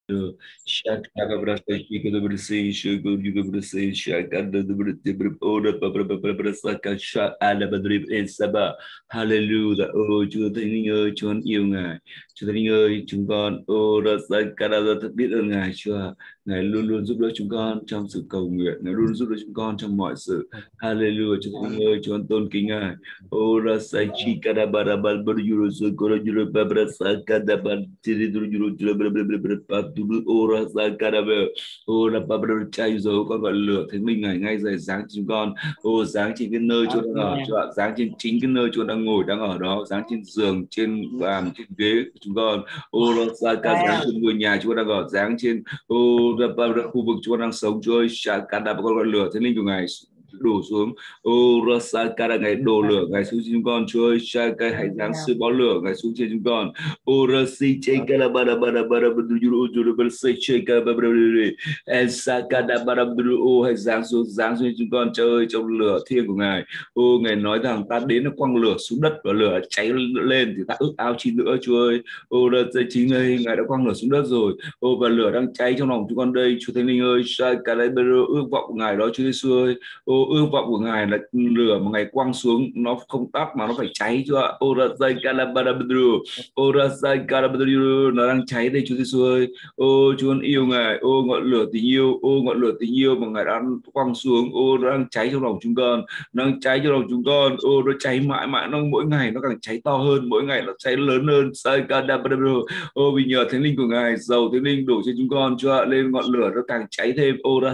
Shaka brasta chica the Brisi, sugar, you can Brisi, Shaka the Briti, order, Papa, Saka, Shak, Alabadrip, and Saba. Hallelujah. Oh, to the Ning, Chun Yunga, to the Ning, Chungan, oh, that's like Canada, biết ơn Ngài Chúa. Ngài luôn luôn giúp đỡ chúng con trong sự cầu nguyện, Ngài luôn giúp đỡ chúng con trong mọi sự. Hallelujah. Chúa Thánh ơi, chúng con tôn kính Ngài. Oh, Rasachi Kadabarabal Burjuru Korojuru Babrasa Kadaban Tiriduru Paturu Ora Sakadabe. Oh, là Babra cháy dấu con gọi lửa Thánh Linh Ngài ngay giờ sáng chúng con. Oh, sáng trên cái nơi chỗ đang ở, sáng trên chính cái nơi chỗ đang ngồi đang ở đó, sáng trên giường, trên bàn, trên ghế của chúng con. Oh, Rasaka sáng trên ngôi nhà chúng con đang ở, sáng trên khu vực chúng con đang sống. Chúa ơi, Shakada con gọi lửa Thánh Linh của Ngài đổ xuống. Rasakara Ngài đổ lửa Ngài xuống trên chúng con. Chúa ơi, Shaka hãy giáng sự bó lửa Ngài xuống trên chúng con. Rasi Chekala bara bara bara berduru ujuru bersih Chekala bara bara Sakada bara berduru hãy giáng xuống chúng con. Trời ơi, trong lửa thiêng của Ngài. Ngài nói rằng ta đến nó quăng lửa xuống đất và lửa cháy lên thì ta ước ao chi nữa. Chúa ơi, chính đây Ngài đã quăng lửa xuống đất rồi. Và lửa đang cháy trong lòng chúng con đây. Chúa Thánh Linh ơi, Shakala bara ước vọng của Ngài đó Chúa Giêsu ơi. Ước vọng của Ngài là lửa mà Ngài quăng xuống nó không tắt mà nó phải cháy Chúa ạ. Nó đang cháy đây Chúa Giêsu ơi. Chúa con yêu Ngài. Ngọn lửa tình yêu, ngọn lửa tình yêu mà Ngài đã quăng xuống, nó đang cháy trong lòng chúng con, nó đang cháy trong lòng chúng con. Nó cháy mãi mãi, nó mỗi ngày nó càng cháy to hơn, mỗi ngày nó cháy lớn hơn. Vì nhờ Thánh Linh của Ngài, dầu Thánh Linh đổ trên chúng con Chúa ạ, lên ngọn lửa nó càng cháy thêm.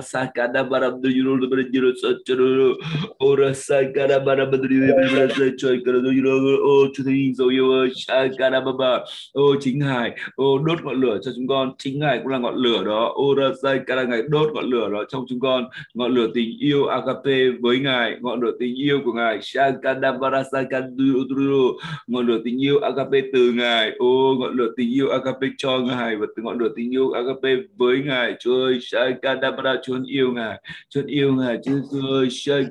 Chúa Thánh Linh dấu yêu ơi, chính Ngài đốt ngọn lửa cho chúng con, chính Ngài cũng là ngọn lửa đó. Ngài đốt ngọn lửa đó trong chúng con, ngọn lửa tình yêu agape với Ngài, ngọn lửa tình yêu của Ngài, ngọn lửa tình yêu agape từ Ngài. Ngọn lửa tình yêu agape cho Ngài và từ ngọn lửa tình yêu agape với Ngài. Chúa ơi, Chúa yêu Ngài, Chúa yêu Ngài. Chúa ơi,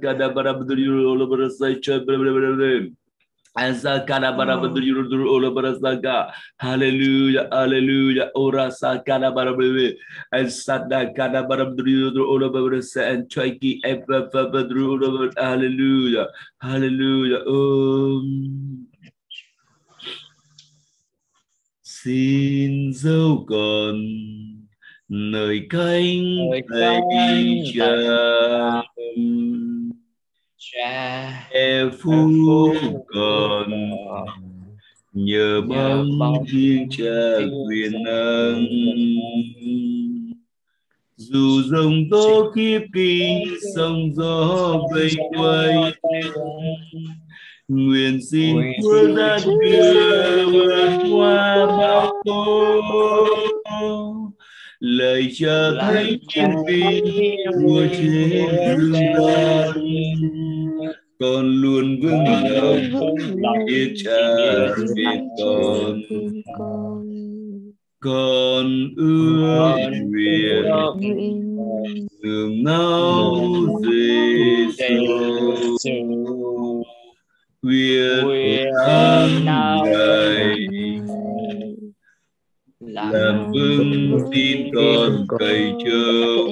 hallelujah, hallelujah. Ora sakana barabwe and sada kana barabdru ola barasa and chaki ever. Hallelujah, hallelujah. Xin dấu còn nơi cánh tay Cha, e phú còn nhờ bóng thiên Cha quyền năng. Dù dòng tố khiếp kinh, sóng gió vây quay, nguyện xin Chúa ra đưa vượt qua bão tố. Lời Cha thánh hiển vi vua trên dương gian, con luôn vững lòng biết Cha biết con ước nguyện đường nào Giêsu nguyện Ngài làm vững tin con cậy trông.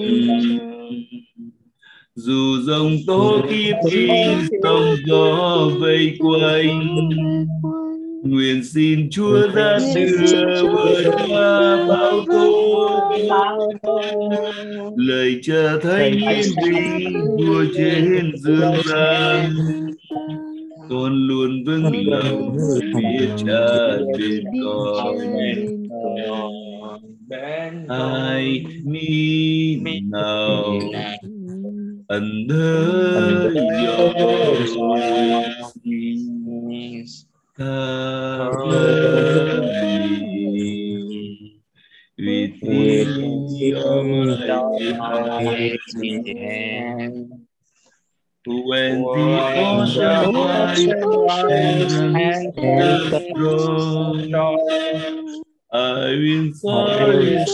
Dù dòng tố kiếp kinh, sóng gió vây quanh, nguyện xin Chúa ra đưa vượt qua bão tố. Lời Cha thánh hiển vi vua trên dương gian, con luôn vững lòng biết Cha bên con. I mean now under your wings, cover me with your mighty hand. When the ocean wide and strong, I will fly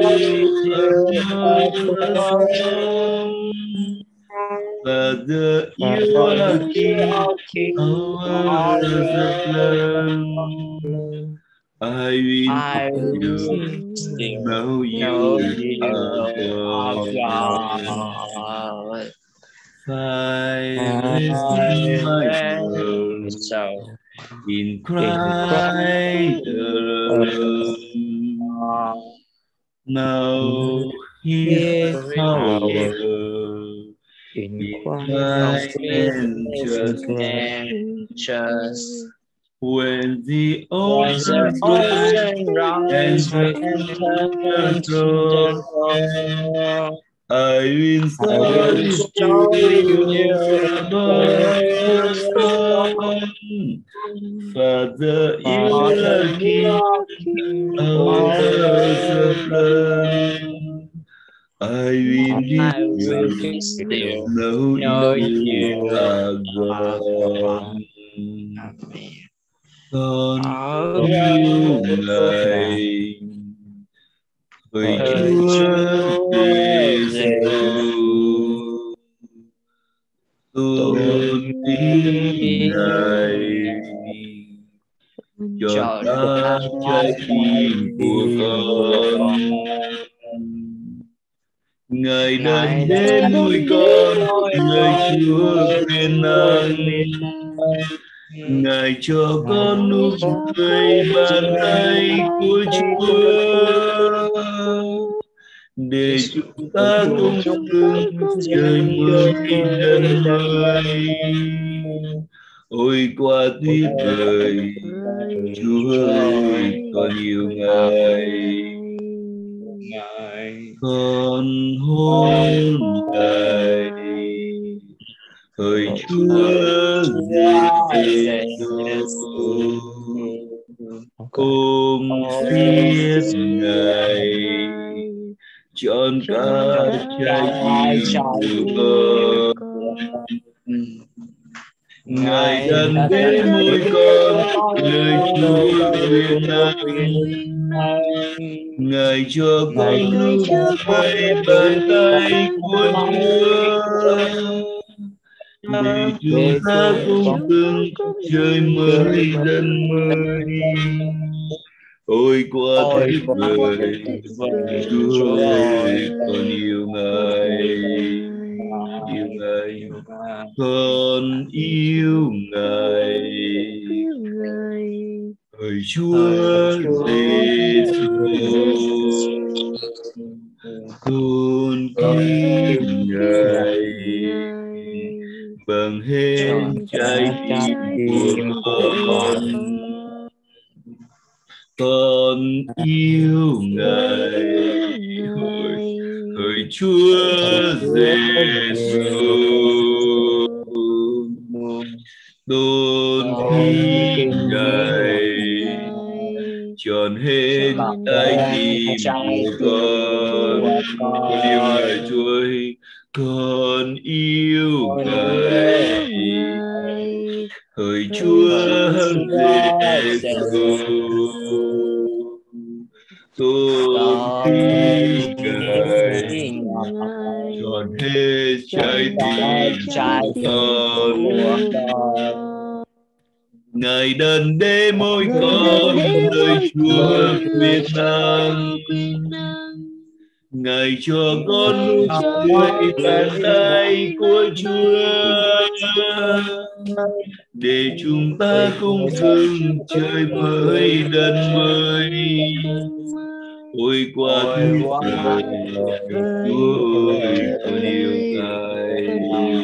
but you are King over the land. I will still know know you you are are God. God. Silence my soul in Christ alone. Now His power In in Christ kind and just and just when the when the oceans rise ocean and rise and the turns to the throne, throne, I will I will soar show you you above the the storm. Father, you Father, are you King are King over the flood. I will be I will be still, still, know know you you are are God. God. Amen. Con Ở yêu Ngài, hỡi Hỡi Chúa Chúa Giêsu, tôi tôn vinh Ngài, chọn chọn các các trái trái tim của tim của con. con. Ngài đến Ngài để đã nuôi đến con, nuôi lời con Chúa nơi quyền Chúa năng. quyền Ngài cho Ngài con nụ cho cười con bàn trời tay bàn của tay của Chúa, Chúa để chúng để ta cùng chúng ta hưởng cùng trời mới chơi mới lần lần mới. Ôi quá tuyệt vời, Chúa ơi, con yêu Ngài, con hôn Ngài. Hỡi Chúa Giêsu, ôm siết Ngài, chọn cả trái tim của con. Ngài đang đến mỗi con, lời Chúa quyền năng. Ngài cho con nụ cười bàn tay của Chúa, để chúng ta cùng hưởng trời mới dân mới. Ôi quá tuyệt vời, Chúa ơi, con yêu Ngài, yêu Ngài, con yêu Ngài. Hỡi Chúa Giêsu, tôn kính Ngài bằng hết trái tim của con. Con yêu Ngài, hỡi Chúa Giêsu, tôn kính Ngài, trọn hết trái tim của con yêu Ngài Chúa ơi, con yêu Ngài, hỡi Chúa Giêsu, tôn kính Ngài, trọn hết trái tim của con. Ngài đền để mỗi con lời Chúa quyền năng. Ngài cho con nụ cười bàn tay của Chúa, để chúng ta cùng hưởng trời mới đất mới. Ôi quá tuyệt vời, Chúa ơi, con yêu Ngài.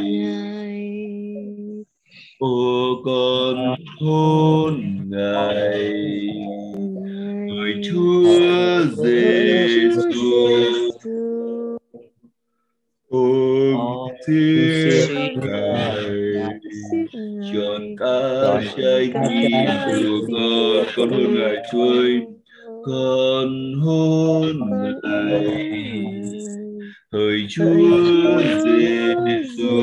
Ô con hôn Ngài, hỡi Chúa Giêsu, ôm siết Ngài, trọn cả trái tim của con hôn Ngài Chúa ơi, con hôn Ngài, hỡi Chúa Giêsu,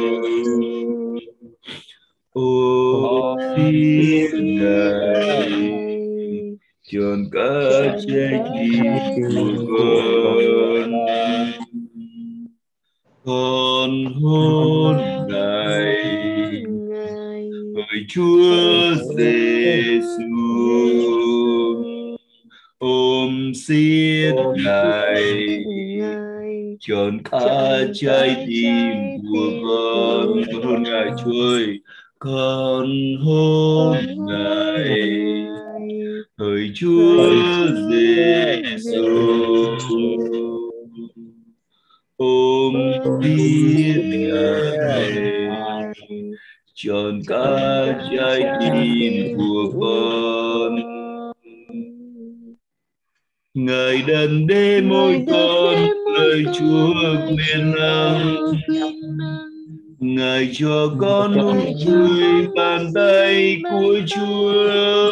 ôm siết Ngài, trọn cả trái tim của con hôn Ngài, hỡi Chúa Giêsu, Chọn cả trái tim của con hôn Ngài Chúa ơi, con hôn Ngài. Hỡi Chúa Giêsu, ôm biết Ngài, chọn cả trái tim của con. Ngài đàn đêm môi con lời Chúa quyền năng, Ngài cho con nụ cười bàn tay của Chúa,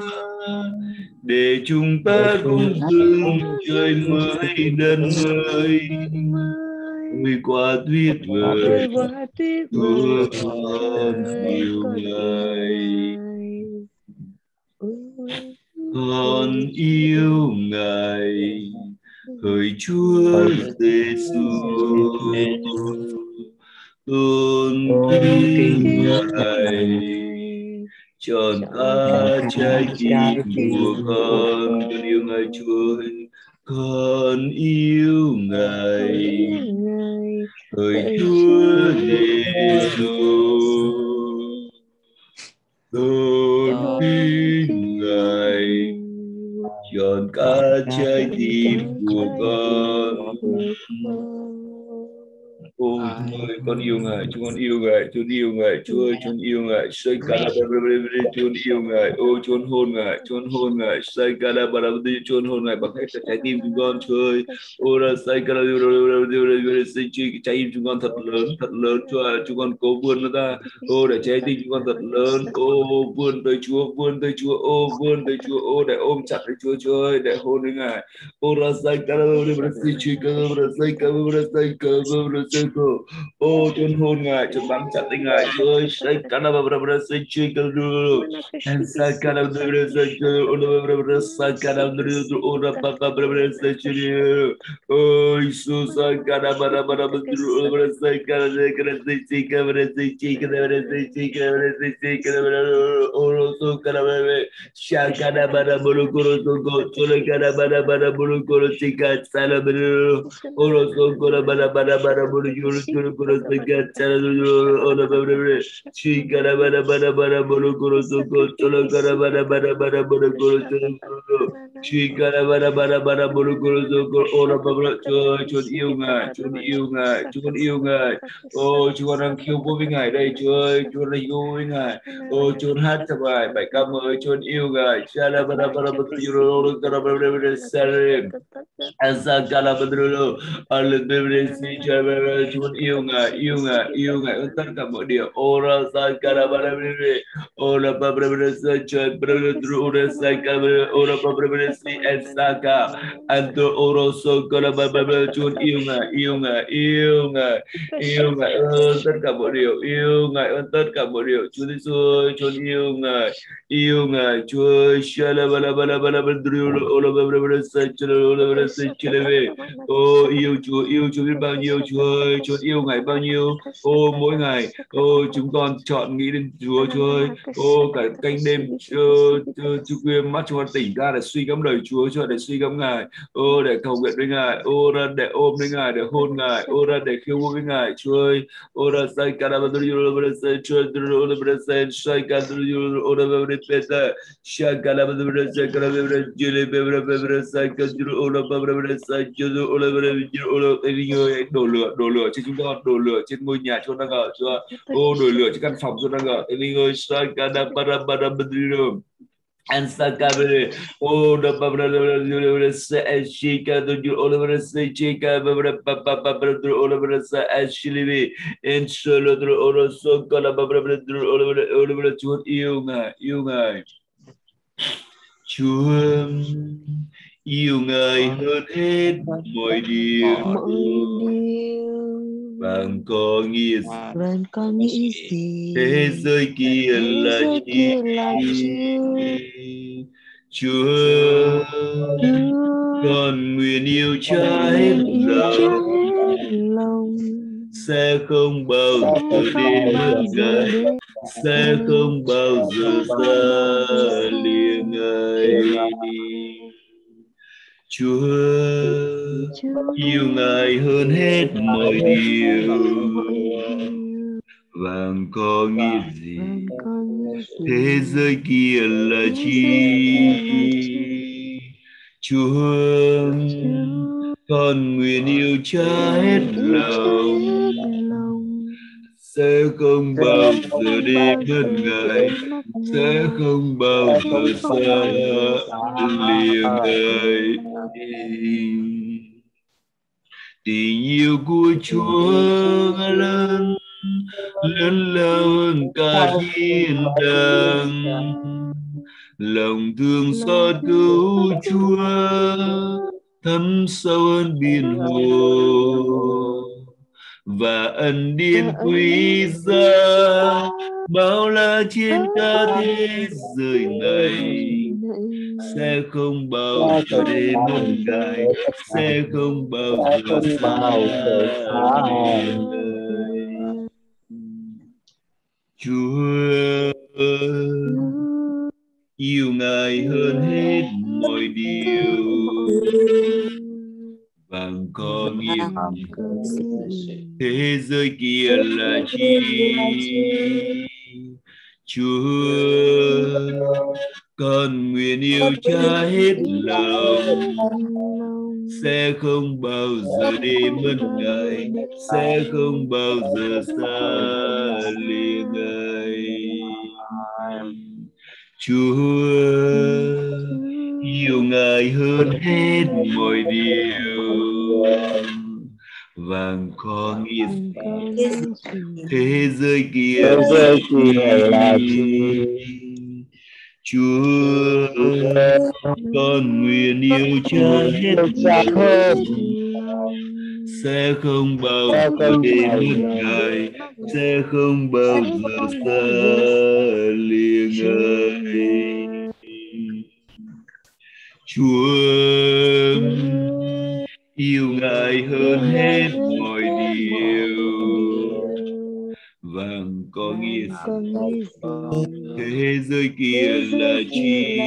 để chúng ta cùng dừng trời mới đất mới. Ôi quá tuyệt vời, Chúa con yêu Ngài, con yêu Ngài. Hỡi Chúa Giêsu, tôn kính Ngài, chọn cả trái tim của con yêu Ngài Chúa ơi, con yêu Ngài. Hỡi Chúa Giêsu, tôn kính Ngài, chọn cả trái tim của con. Ôi ơi, con yêu Ngài, chúng con yêu Ngài, chúng yêu Ngài, Chúa ơi, chúng yêu Ngài, say cả là chúng yêu Ngài, ôi chúng hôn Ngài, chúng hôn Ngài, say cả là chúng hôn Ngài bằng hết cả trái tim chúng con, Chúa ơi, ôi là say cả là say trái tim chúng con thật lớn, Chúa ơi, chúng con cố vươn nó ra, ô để trái tim chúng con thật lớn, ô vươn tới Chúa, vươn tới Chúa, ô vươn tới Chúa, ô để ôm chặt lấy Chúa, Chúa ơi, để hôn với Ngài, ô là say cả là say ô chôn hôn Ngài, chôn bám chặt lấy Ngài, Chúa ơi, say cả là say chơi cả luôn, and say cả là say chơi, ô say cả là ô ra say chơi, ôi Giêsu say cả là say cả là say chơi cả là say chơi cả là ô so cả là say cả là bolu coro so chole cả là bolu coro chica sala bolu oro so coro bara bolu yoro cholo coro chica sala oro bara chica bara bolu coro so cholo cara bara bolu coro cholo chica bara bolu coro so oro bara chon yêu Ngài ô Chúa đang khiêu vũ với Ngài đây, Chúa ơi, Chúa đang yêu với Ngài, ô Chúa hát cho Ngài bài ca mới, Chúa yêu Ngài, Chala bara bara badru cara bara sare asa cala badru al bebre si chala Chúa yêu Ngài tất cả mọi điều, ora sa cara bara bebre ora bara sa chala badru ora sa cara ora bara si esaka anto oro so cala bara Chúa yêu Ngài tất cả mọi điều, yêu Ngài ơn tất cả mọi điều, Chúa Giêsu ơi, Chúa yêu Ngài, Chúa ơi, shala bala bala bala badru ola bala bala sa chala về, ô yêu Chúa biết bao nhiêu, Chúa ơi, Chúa yêu Ngài bao nhiêu, ô mỗi ngày, ô chúng con chọn nghĩ đến Chúa ơi, ô cả canh đêm chú khuya mắt chúng con tỉnh ra để suy ngẫm lời Chúa, để suy ngẫm Ngài, ô để cầu nguyện với Ngài, ô ra để ôm với Ngài, để hôn Ngài, ô ra để khiêu vũ với Ngài, Chúa ơi, ô ra sai cara badru ora sai Chúa ora sai sai cara ora badru peta sai cara badru sai cara badru jule badru sai cara ora badru sai Chúa ora badru ora đổ lửa trên chúng con, đổ lửa trên ngôi nhà chúng đang ở, Chúa, ô đổ lửa trên căn phòng chúng đang ở, Linh ơi, sai cara bara badru Ansakabere, oh, the Pabra says she can do all over say chica, Papa, all over as she live in solo through all so called a Pabra all over to you, Chúa yêu Ngài hơn hết mọi điều, bạn có nghĩ gì thế giới kia là chi? Chúa con nguyện yêu trái lòng, sẽ không bao giờ đến Ngài, sẽ không bao giờ xa lìa Ngài. Chúa yêu Ngài hơn hết mọi điều. Vàng có nghĩa gì? Thế giới kia là chi? Chúa, con nguyện yêu Cha hết lòng, sẽ không bao giờ đi mất Ngài, sẽ không bao giờ xa lìa Ngài. Tình yêu của Chúa lớn lao hơn cả thiên đàng, lòng thương xót cứu Chúa thấm sâu hơn biển hồ, và ân điển quý giá bao la trên cả thế giới này, sẽ không bao giờ để mất Ngài, sẽ không bao giờ xa lìa. Chúa yêu Ngài hơn hết mọi điều. Vàng có nghĩa gì? Thế giới kia là chi? Chúa, con nguyện yêu Cha hết lòng, sẽ không bao giờ đi mất Ngài, sẽ không bao giờ xa lìa Ngài. Chúa yêu Ngài hơn hết mọi điều. Vàng có nghĩa gì? Thế giới kia là chi? Chúa, con nguyện yêu Cha hết lòng, sẽ không bao giờ đi mất Ngài, sẽ không bao giờ xa lìa Ngài. Chúa yêu Ngài hơn hết mọi điều. Vàng có nghĩa gì? Thế giới kia là chi?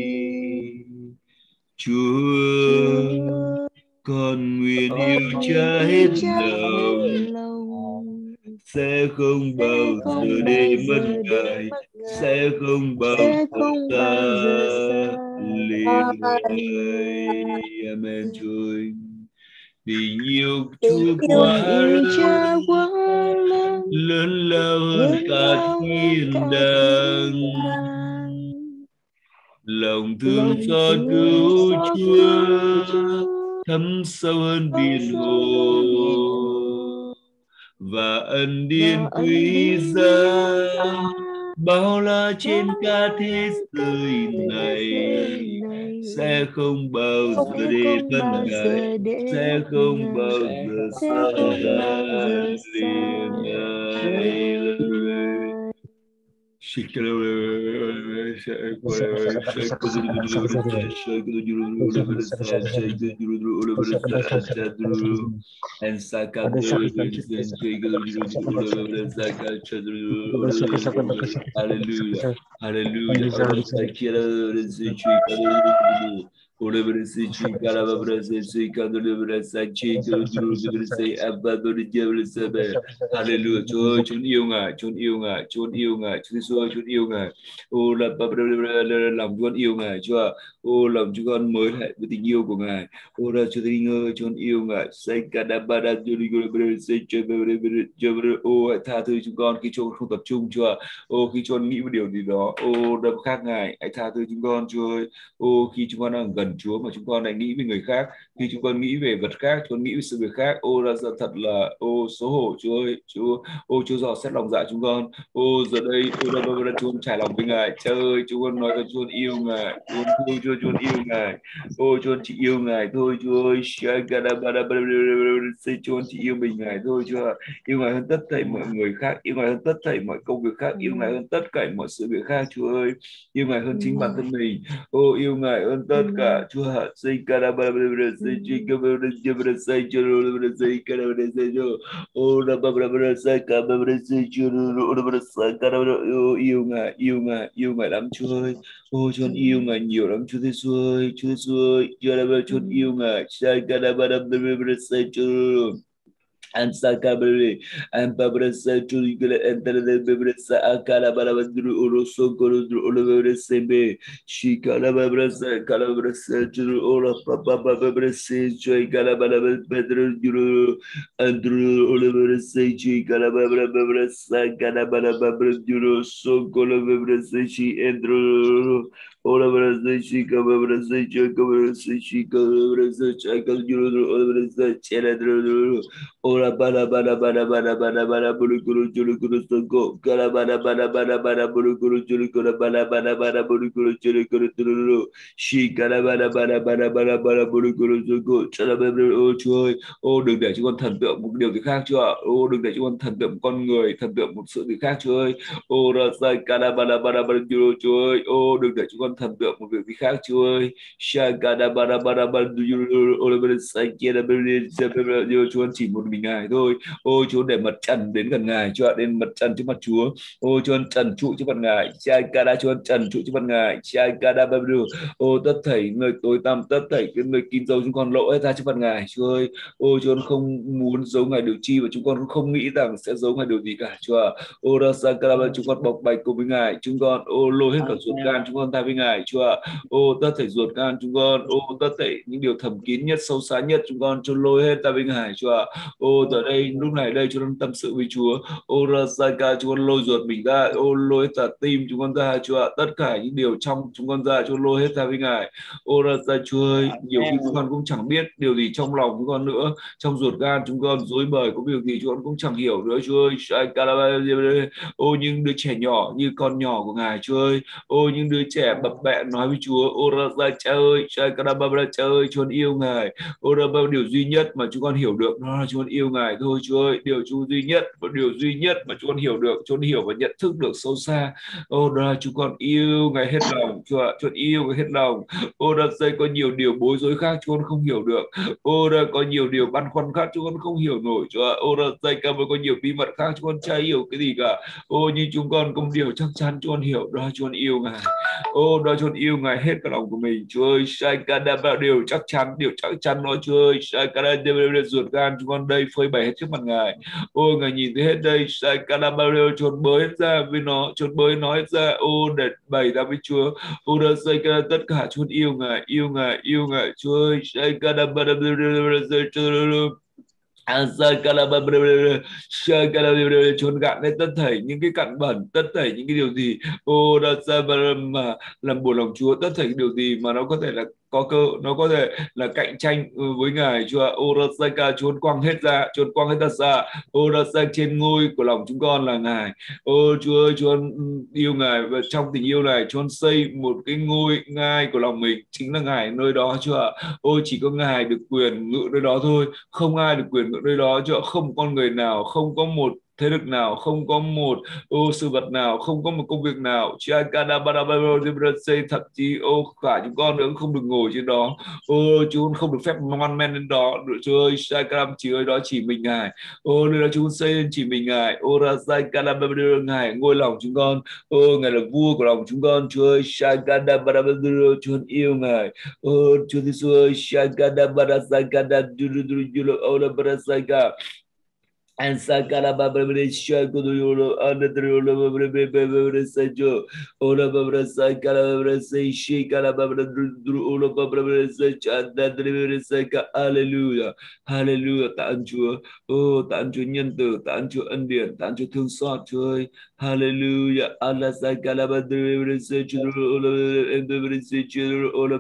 Chúa, con nguyện yêu Cha hết lòng, sẽ không bao giờ đi mất Ngài, sẽ không bao giờ xa lìa Ngài. Amen. Chúa, tình yêu Chúa quá lớn lao hơn cả thiên đàng, lòng thương xót cứu Chúa thấm sâu hơn biển hồ, và ân điển quý giá bao la trên cả thế giới này, sẽ không bao giờ đi mất Ngài, sẽ không bao giờ xa lìa Ngài. Hallelujah. Hallelujah. Hallelujah. Chúa ơi, Chúa yêu Ngài, Chúa yêu Ngài, Chúa yêu Ngài, Chúa Giêsu ơi, Chúa yêu Ngài. Ô là lòng Chúa yêu Ngài, Chúa ạ. Ô lòng chúng con mới lại với tình yêu của Ngài. Ô là Chúa Thánh ơi, Chúa yêu Ngài. Ô hãy tha thứ chúng con khi Chúa không tập trung, Chúa ạ. Ô khi Chúa nghĩ một điều gì đó, ô đâm khác Ngài, hãy tha thứ chúng con, Chúa ơi. Ô khi chúng con đang gần Chúa mà chúng con lại nghĩ về người khác, khi chúng con nghĩ về vật khác, chúng con nghĩ về sự việc khác, ô là thật là ô xấu hổ, Chúa ơi. Chúa dò xét lòng dạ chúng con. Ô giờ đây Chúa trải lòng với Ngài. Cha ơi, chúng con nói rằng Chúa yêu Ngài, Chúa yêu Ngài. Ô Chúa chỉ yêu Ngài thôi, Chúa ơi. Chúa chỉ yêu mình Ngài thôi, Chúa. Yêu Ngài hơn tất thảy mọi người khác, yêu Ngài hơn tất thảy mọi công việc khác, yêu Ngài hơn tất cả mọi sự việc khác, Chúa ơi. Yêu Ngài hơn chính bản thân mình. Ô yêu Ngài hơn tất cả. Hallelujah. Chúa say Karabara say Jigabara Jabra say Juru say Karabara say Jo. Oh Rababara say Kabara say Juru Rabara say Karabara yêu Ngài lắm Chúa ơi. Ôi Chúa yêu Ngài nhiều lắm Chúa Giêsu ơi. Chúa là Chúa yêu Ngài. Say Karabara say Juru. And Sakabri and Babrasa to enter the Bebresa Akalabadru Uroso Guru Oliver Sembe, she Calabrasa Calabrasa to all of Papa Babrasa, Joy Calabara Pedro Duru, Andrew Oliver Sechi Calabara Babrasa Calabara Babra Duro, so Colabrasa, she Andrew. All of us, she covers the she covers the child, you the child. Ora bara bara bara bara bara bara buru guru juru guru soko kala bara bara bara bara buru guru juru guru bara bara bara buru guru juru guru turu shi kala bara bara bara bara bara buru guru soko chala bara ô Chúa ơi, ô đừng để chúng con thần tượng một điều gì khác Chúa ạ, ô đừng để chúng con thần tượng một con người, thần tượng một sự gì khác Chúa ơi, ô ra sai kala bara bara bara juru Chúa ơi, ô đừng để chúng con thần tượng một việc gì khác Chúa ơi, sha kala bara bara bara juru ô bara sai kia là bara Chúa chỉ một mình Ngài thôi. Ôi Chúa để mặt trần đến gần Ngài, Chúa đến mặt trần trước mặt Chúa. Ôi Chúa trần trụ trước mặt Ngài, Cha Cada Chúa trần trụ trước mặt Ngài, Cha Cada Babru. Ôi tất thảy người tối tăm, tất thảy cái người kín dấu chúng con lộ hết ra trước mặt Ngài, Chúa ơi. Ôi Chúa không muốn giấu Ngài điều chi và chúng con cũng không nghĩ rằng sẽ giấu Ngài điều gì cả, Chúa. Ôi Rasa Cada chúng con bộc bạch cùng với Ngài, chúng con ô lôi hết cả ruột gan chúng con ta với Ngài, Chúa. Ô tất thảy ruột gan chúng con, ô tất thảy những điều thầm kín nhất, sâu xa nhất chúng con cho lôi hết ta với Ngài, Chúa. Ô giờ đây lúc này đây chúng con tâm sự với Chúa. Ô Rasaka chúng con lôi ruột mình ra, ô lôi hết cả tim chúng con ra, Chúa ạ. Tất cả những điều trong chúng con ra, Chúa lôi hết ra với Ngài. Ô Rasa Chúa ơi, nhiều khi chúng con cũng chẳng biết điều gì trong lòng chúng con nữa, trong ruột gan chúng con rối bời có việc gì chúng con cũng chẳng hiểu nữa, Chúa ơi. Ô những đứa trẻ nhỏ như con nhỏ của Ngài, Chúa ơi. Ô những đứa trẻ bập bẹ nói với Chúa, ô Rasa Cha ơi, Cha ơi, Chúa yêu Ngài. Ô ra bao điều duy nhất mà chúng con hiểu được đó là chúng con yêu Ngài thôi, Chúa ơi. Điều duy nhất và điều duy nhất mà chúng con hiểu được, chúng con hiểu và nhận thức được sâu xa, ô đó là chúng con yêu Ngài hết lòng, Chúa ạ. Chúng con yêu Ngài hết lòng. Ô ra đây có nhiều điều bối rối khác chúng con không hiểu được, ô ra có nhiều điều băn khoăn khác chúng con không hiểu nổi, Chúa ạ. Ô ra đây có nhiều bí mật khác chúng con chả hiểu cái gì cả. Ô nhưng chúng con có một điều chắc chắn chúng con hiểu, đó là chúng con yêu Ngài. Ô đó chúng con yêu Ngài hết cả lòng của mình, Chúa ơi. Sai cả điều chắc chắn nói, Chúa ơi. Sai cả ruột gan chúng con đây phơi bày hết trước mặt Ngài. Ôi Ngài nhìn thấy hết đây, sai cả chốn bới hết ra với nó, chốn bới nó hết ra, ô để bày ra với Chúa. Ô đó sai cả tất cả chúng con yêu Ngài, yêu Ngài, Chúa ơi. Sai cả chôn gạn hết tất thảy những cái cặn bẩn, tất thảy những cái điều gì ô đã ra mà làm buồn lòng Chúa, tất thảy cái điều gì mà nó có thể là có cơ, nó có thể là cạnh tranh với Ngài, Chúa. Ô Rasaka chôn quăng hết ra, ô Rasaka trên ngôi của lòng chúng con là Ngài. Ô Chúa ơi, Chúa yêu Ngài và trong tình yêu này Chúa xây một cái ngôi ngai của lòng mình, chính là Ngài nơi đó, Chúa. Ôi chỉ có Ngài được quyền ngự nơi đó thôi, không ai được quyền ngự nơi đó, Chúa. Không con người nào, không có một thế lực nào, không có một sự vật nào, không có một công việc nào, thậm chí cả chúng con nữa cũng không được ngồi trên đó. Chúa không được phép man men lên đó, Chúa ơi. Chỉ ơi, đó chỉ mình Ngài. Nơi đó chúng xây lên chỉ mình Ngài. Ngài ngôi lòng chúng con. Ngài là vua của lòng chúng con, Chúa ơi. Chúa yêu Ngài. Chúa Giêsu ơi. And Sakala Babri Shakudulu under the Ula Sajo, Ola Babra Sakala say Shikala Babra Ula Babra Sach and that delivery Saka. Hallelujah, Hallelujah, Tancho, Tancho Yanto, Tancho Indian, Tancho Tunsot, Joy, Hallelujah, Allah Sakala Babri Sach, and the Sach, Ola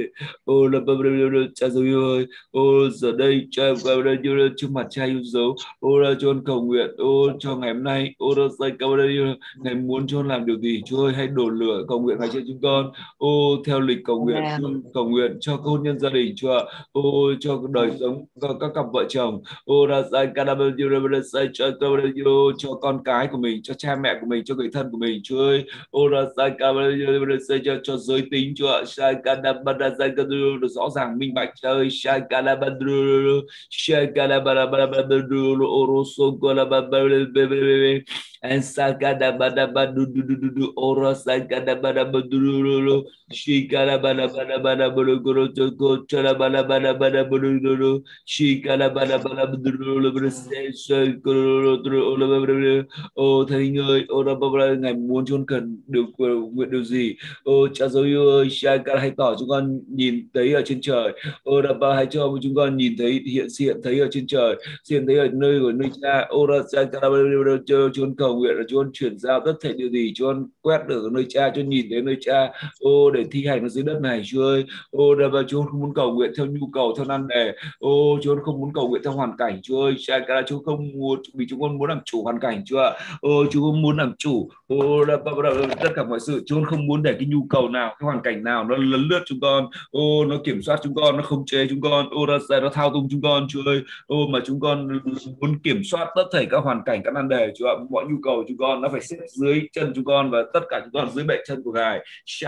Babra Chazo, oh, the day child, you too much I use. Ô ra Chúa cầu nguyện cho ngày hôm nay, ra sai cầu đây Ngài muốn cho làm điều gì Chúa ơi, hãy đổ lửa cầu nguyện ngày trên chúng con. Theo lịch cầu nguyện, cầu nguyện cho hôn nhân gia đình Chúa ạ. Cho đời sống các cặp vợ chồng. Ra sai sai cho con cái của mình, cho cha mẹ của mình, cho người thân của mình Chúa ơi. Ra sai sai cho giới tính Chúa ạ. Sai sai rõ ràng minh bạch chơi sai sai and sakada bada badu du du du du oro sakada bada badu du shikala bada bada bada bulu guru choko chala bada bada bada bulu du shikala bada bada badu du se se guru du Thầy ơi, ra baba ngài muốn chúng con cần được nguyện điều gì? Cha dấu yêu ơi, shikala hãy tỏ chúng con nhìn thấy ở trên trời. Ra ba hãy cho chúng con nhìn thấy hiện thấy ở trên trời, hiện thấy ở nơi của nơi cha. Ra shikala cho chúng con cầu nguyện là Chúa chuyển giao tất thảy điều gì Chúa quét được nơi cha, Chúa nhìn đến nơi cha để thi hành ở dưới đất này Chúa ơi. Và Chúa không muốn cầu nguyện theo nhu cầu, theo nan đề. Chúa không muốn cầu nguyện theo hoàn cảnh Chúa ơi. Chúa không muốn, vì chúng con muốn làm chủ hoàn cảnh Chúa ạ. Chúa không muốn làm chủ tất cả mọi sự. Chúa không muốn để cái nhu cầu nào, cái hoàn cảnh nào nó lấn lướt chúng con, nó kiểm soát chúng con, nó khống chế chúng con, nó thao túng chúng con Chúa ơi. Mà chúng con muốn kiểm soát tất thảy các hoàn cảnh, các nan đề Chúa ạ. Mọi nhu cầu chúng con nó phải xếp dưới chân chúng con, và tất cả chúng con dưới bệ chân của Ngài.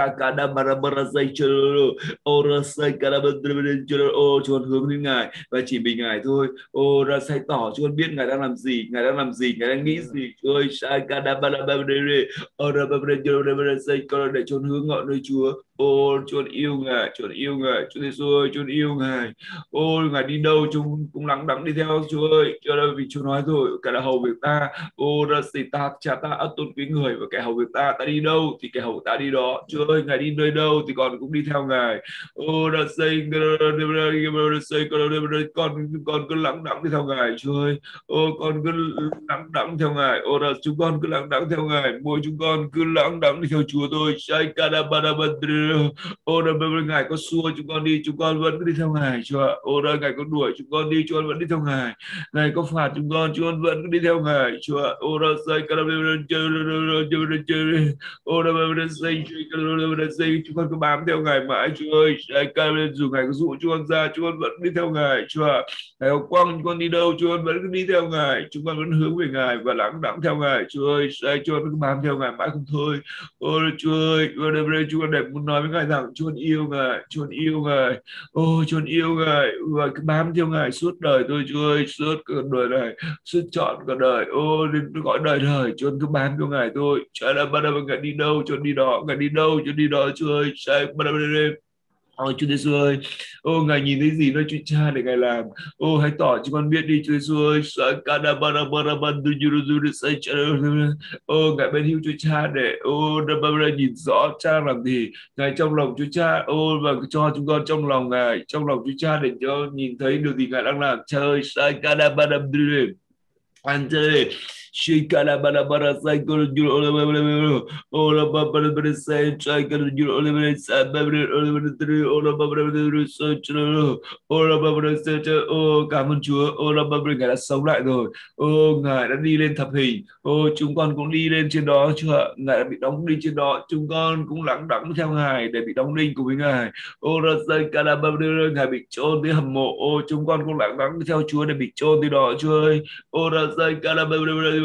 Chúa hướng đến Ngài và chỉ mình Ngài thôi. Ra say tỏ Chúa biết Ngài đang làm gì, Ngài đang làm gì, Ngài đang nghĩ gì Chúa ơi. Để Chúa hướng gọi nơi Chúa. Chúa yêu Ngài, Chúa yêu Ngài, Chúa Giêsu ơi, Chúa yêu Ngài. Ngài đi đâu chúng cũng lắng đắng đi theo Chúa ơi. Cho nên vì Chúa nói rồi, cả là hầu việc ta. Ra sĩ ta, cha ta ắt tôn quý người, và kẻ hầu việc ta, ta đi đâu thì kẻ hầu ta đi đó. Chúa ơi, Ngài đi nơi đâu thì con cũng đi theo Ngài. Ra xây con cứ lắng đắng đi theo Ngài Chúa ơi. Con cứ lắng đắng theo Ngài. Ra chúng con cứ lắng đắng theo Ngài, mỗi chúng con cứ lắng đắng đi theo Chúa thôi. Ngài có xua chúng con đi, chúng con vẫn cứ đi theo Ngài Chúa ạ. Ngài có đuổi chúng con đi, chúng con vẫn đi theo Ngài. Ngài có phạt chúng con vẫn cứ đi theo Ngài Chúa ạ. Chúng con cứ bám theo Ngài mãi Chúa ơi. Dù Ngài có dụ chúng con ra, chúng con vẫn đi theo Ngài Chúa ạ. Ngài có quăng chúng con đi đâu, chúng con vẫn cứ đi theo Ngài. Chúng con vẫn hướng về Ngài và lắng đắng theo Ngài Chúa ơi. Chúng con cứ bám theo Ngài mãi không thôi. Chúa ơi, chúng con đẹp muốn nói với Ngài rằng Chúa yêu Ngài, Chúa yêu Ngài. Chúa yêu Ngài và cứ bám theo Ngài suốt đời thôi Chúa ơi, suốt cả đời này, suốt trọn cả đời. Đến gọi đời đời Chúa cứ bám theo Ngài thôi. Chúa đã bắt đầu Ngài đi đâu Chúa đi đó, Ngài đi đâu Chúa đi đó Chúa ơi. Chúa Giêsu ơi, Ngài nhìn thấy gì nơi Chúa Cha để Ngài làm. Hãy tỏ cho con biết đi Chúa Giêsu ơi. Ngài bên hữu Chúa Cha để nhìn rõ Cha đang làm gì. Ngài trong lòng Chúa Cha, và cho chúng con trong lòng Ngài, trong lòng Chúa Cha để cho nhìn thấy điều gì Ngài đang làm. Cha ơi, Shikala bara bara cycle jul ole ola bara bara say cycle jul ole sa bara ole three ola bara research ola bara research. Cảm ơn Chúa. Ola bara Ngài đã sống lại rồi. Ngài đã đi lên thập hình. Chúng con cũng đi lên trên đó Chúa ạ. Ngài đã bị đóng đinh trên đó, chúng con cũng lắng đắng theo Ngài để bị đóng đinh cùng với Ngài. Ola cycle bara Ngài bị chôn tới hầm mộ. Chúng con cũng lắng đắng theo Chúa để bị chôn tới đó Chúa ơi. Ola cycle bara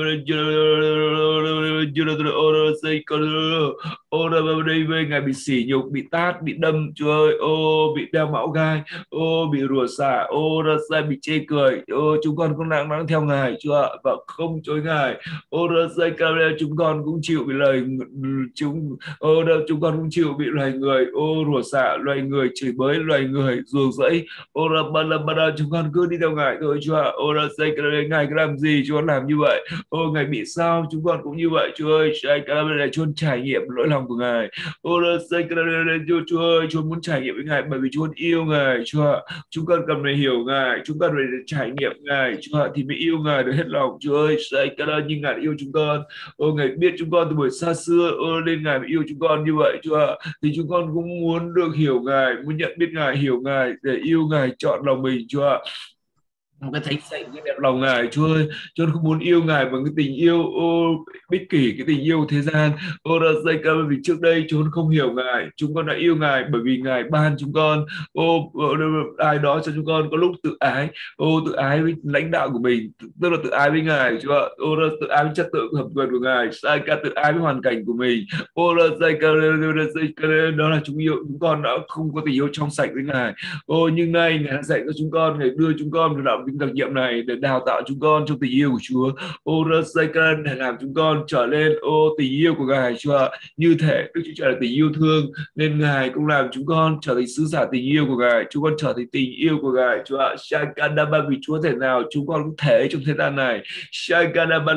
Ngài bị sỉ nhục, bị tát, bị đâm Chúa ơi. Bị đeo mão gai, bị rủa xả, bị chê cười. Chúng con cũng đang theo Ngài Chúa ạ, và không chối Ngài. Chúng con cũng chịu bị lời chúng con cũng chịu bị loài người rủa xả, loài người chửi bới, loài người ruồng rẫy. Chúng con cứ đi theo Ngài thôi Chúa ạ. Ngài cứ làm gì chúng con làm như vậy. Ngài bị sao chúng con cũng như vậy Chúa ơi. Chúa trải nghiệm nỗi lòng của Ngài. Chúa ơi, Chúa muốn trải nghiệm với Ngài bởi vì Chúa yêu Ngài Chúa ạ. Chúng con cần phải hiểu Ngài, chúng con phải trải nghiệm Ngài Chúa ạ, thì mới yêu Ngài được hết lòng Chúa ơi. Nhưng Ngài yêu chúng con. Ngài biết chúng con từ buổi xa xưa nên Ngài yêu chúng con như vậy Chúa ạ. Thì chúng con cũng muốn được hiểu Ngài, muốn nhận biết Ngài, hiểu Ngài để yêu Ngài, chọn lòng mình Chúa ạ. một cái thánh sạch cái đẹp lòng Ngài. Chúa ơi, Chúa không muốn yêu Ngài bằng cái tình yêu ích kỷ, cái tình yêu thế gian. Ra dây ca, bởi vì trước đây chúng con không hiểu Ngài, chúng con đã yêu Ngài bởi vì Ngài ban chúng con ai đó cho chúng con có lúc tự ái, tự ái với lãnh đạo của mình, tức là tự ái với Ngài, Chúa ạ. Ra tự ái với trật tự thẩm quyền của Ngài, sai ca tự ái với hoàn cảnh của mình. Ra dây ca, đó là chúng yêu, chúng con đã không có tình yêu trong sạch với Ngài. Nhưng nay Ngài đã dạy cho chúng con, Ngài đưa chúng con vào đạo vinh đặc nhiệm này để đào tạo chúng con trong tình yêu của Chúa. Rasaikan để làm chúng con trở lên tình yêu của Ngài, Chúa ạ. Như thể Đức Chúa Trời là tình yêu thương, nên Ngài cũng làm chúng con trở thành sứ giả tình yêu của Ngài. Chúng con trở thành tình yêu của Ngài, Chúa ạ. Shakadaba, vì Chúa thể nào chúng con cũng thể trong thế gian này. Shakadaba,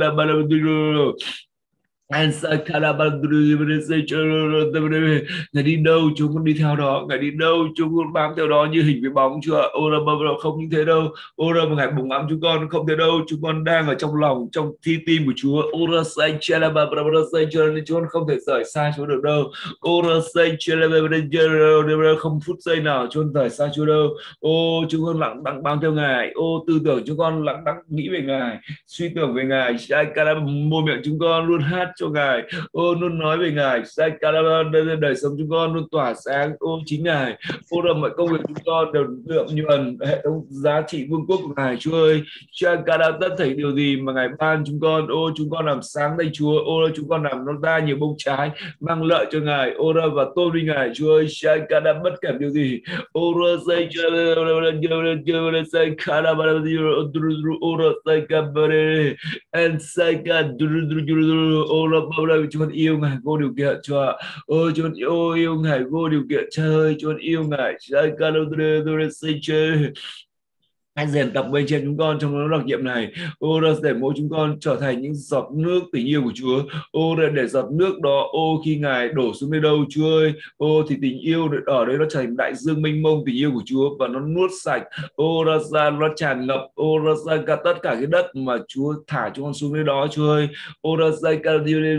Ngài đi đâu chúng con đi theo đó, Ngài đi đâu chúng con bám theo đó như hình với bóng, Chúa ạ. Không như thế đâu. Mà Ngài bùng ấm chúng con không thế đâu, chúng con đang ở trong lòng, trong thi tim của Chúa. Nên chúng con không thể rời xa Chúa được đâu. Không phút giây nào chúng con rời xa Chúa đâu. Chúng con lặng lặng bám theo Ngài. Tư tưởng chúng con lặng lặng nghĩ về Ngài, suy tưởng về Ngài. Môi miệng chúng con luôn hát cho Ngài, luôn nói về Ngài. Đời sống chúng con luôn tỏa sáng chính Ngài. Là mọi công việc chúng con đều đượm nhuần hệ thống giá trị vương quốc của Ngài, Chúa ơi. Tất thảy điều gì mà Ngài ban chúng con, chúng con làm sáng tay Chúa. Chúng con làm nó ra nhiều bông trái mang lợi cho Ngài. Và tôn vinh Ngài, Chúa ơi. Bất kể điều gì, and say God, chúng con yêu Ngài vô điều kiện, Chúa ạ. Chúng con yêu Ngài vô điều kiện, Trời ơi, chúng con yêu Ngài. Hãy rèn tập bên trên chúng con trong nó đặc nhiệm này. Để mỗi chúng con trở thành những giọt nước tình yêu của Chúa. Để giọt nước đó khi Ngài đổ xuống nơi đâu, Chúa ơi, thì tình yêu ở đấy nó trở thành đại dương mênh mông tình yêu của Chúa, và nó nuốt sạch, ra ra nó tràn ngập, ra ra cả tất cả cái đất mà Chúa thả chúng con xuống nơi đó, Chúa ơi. Ra ra cả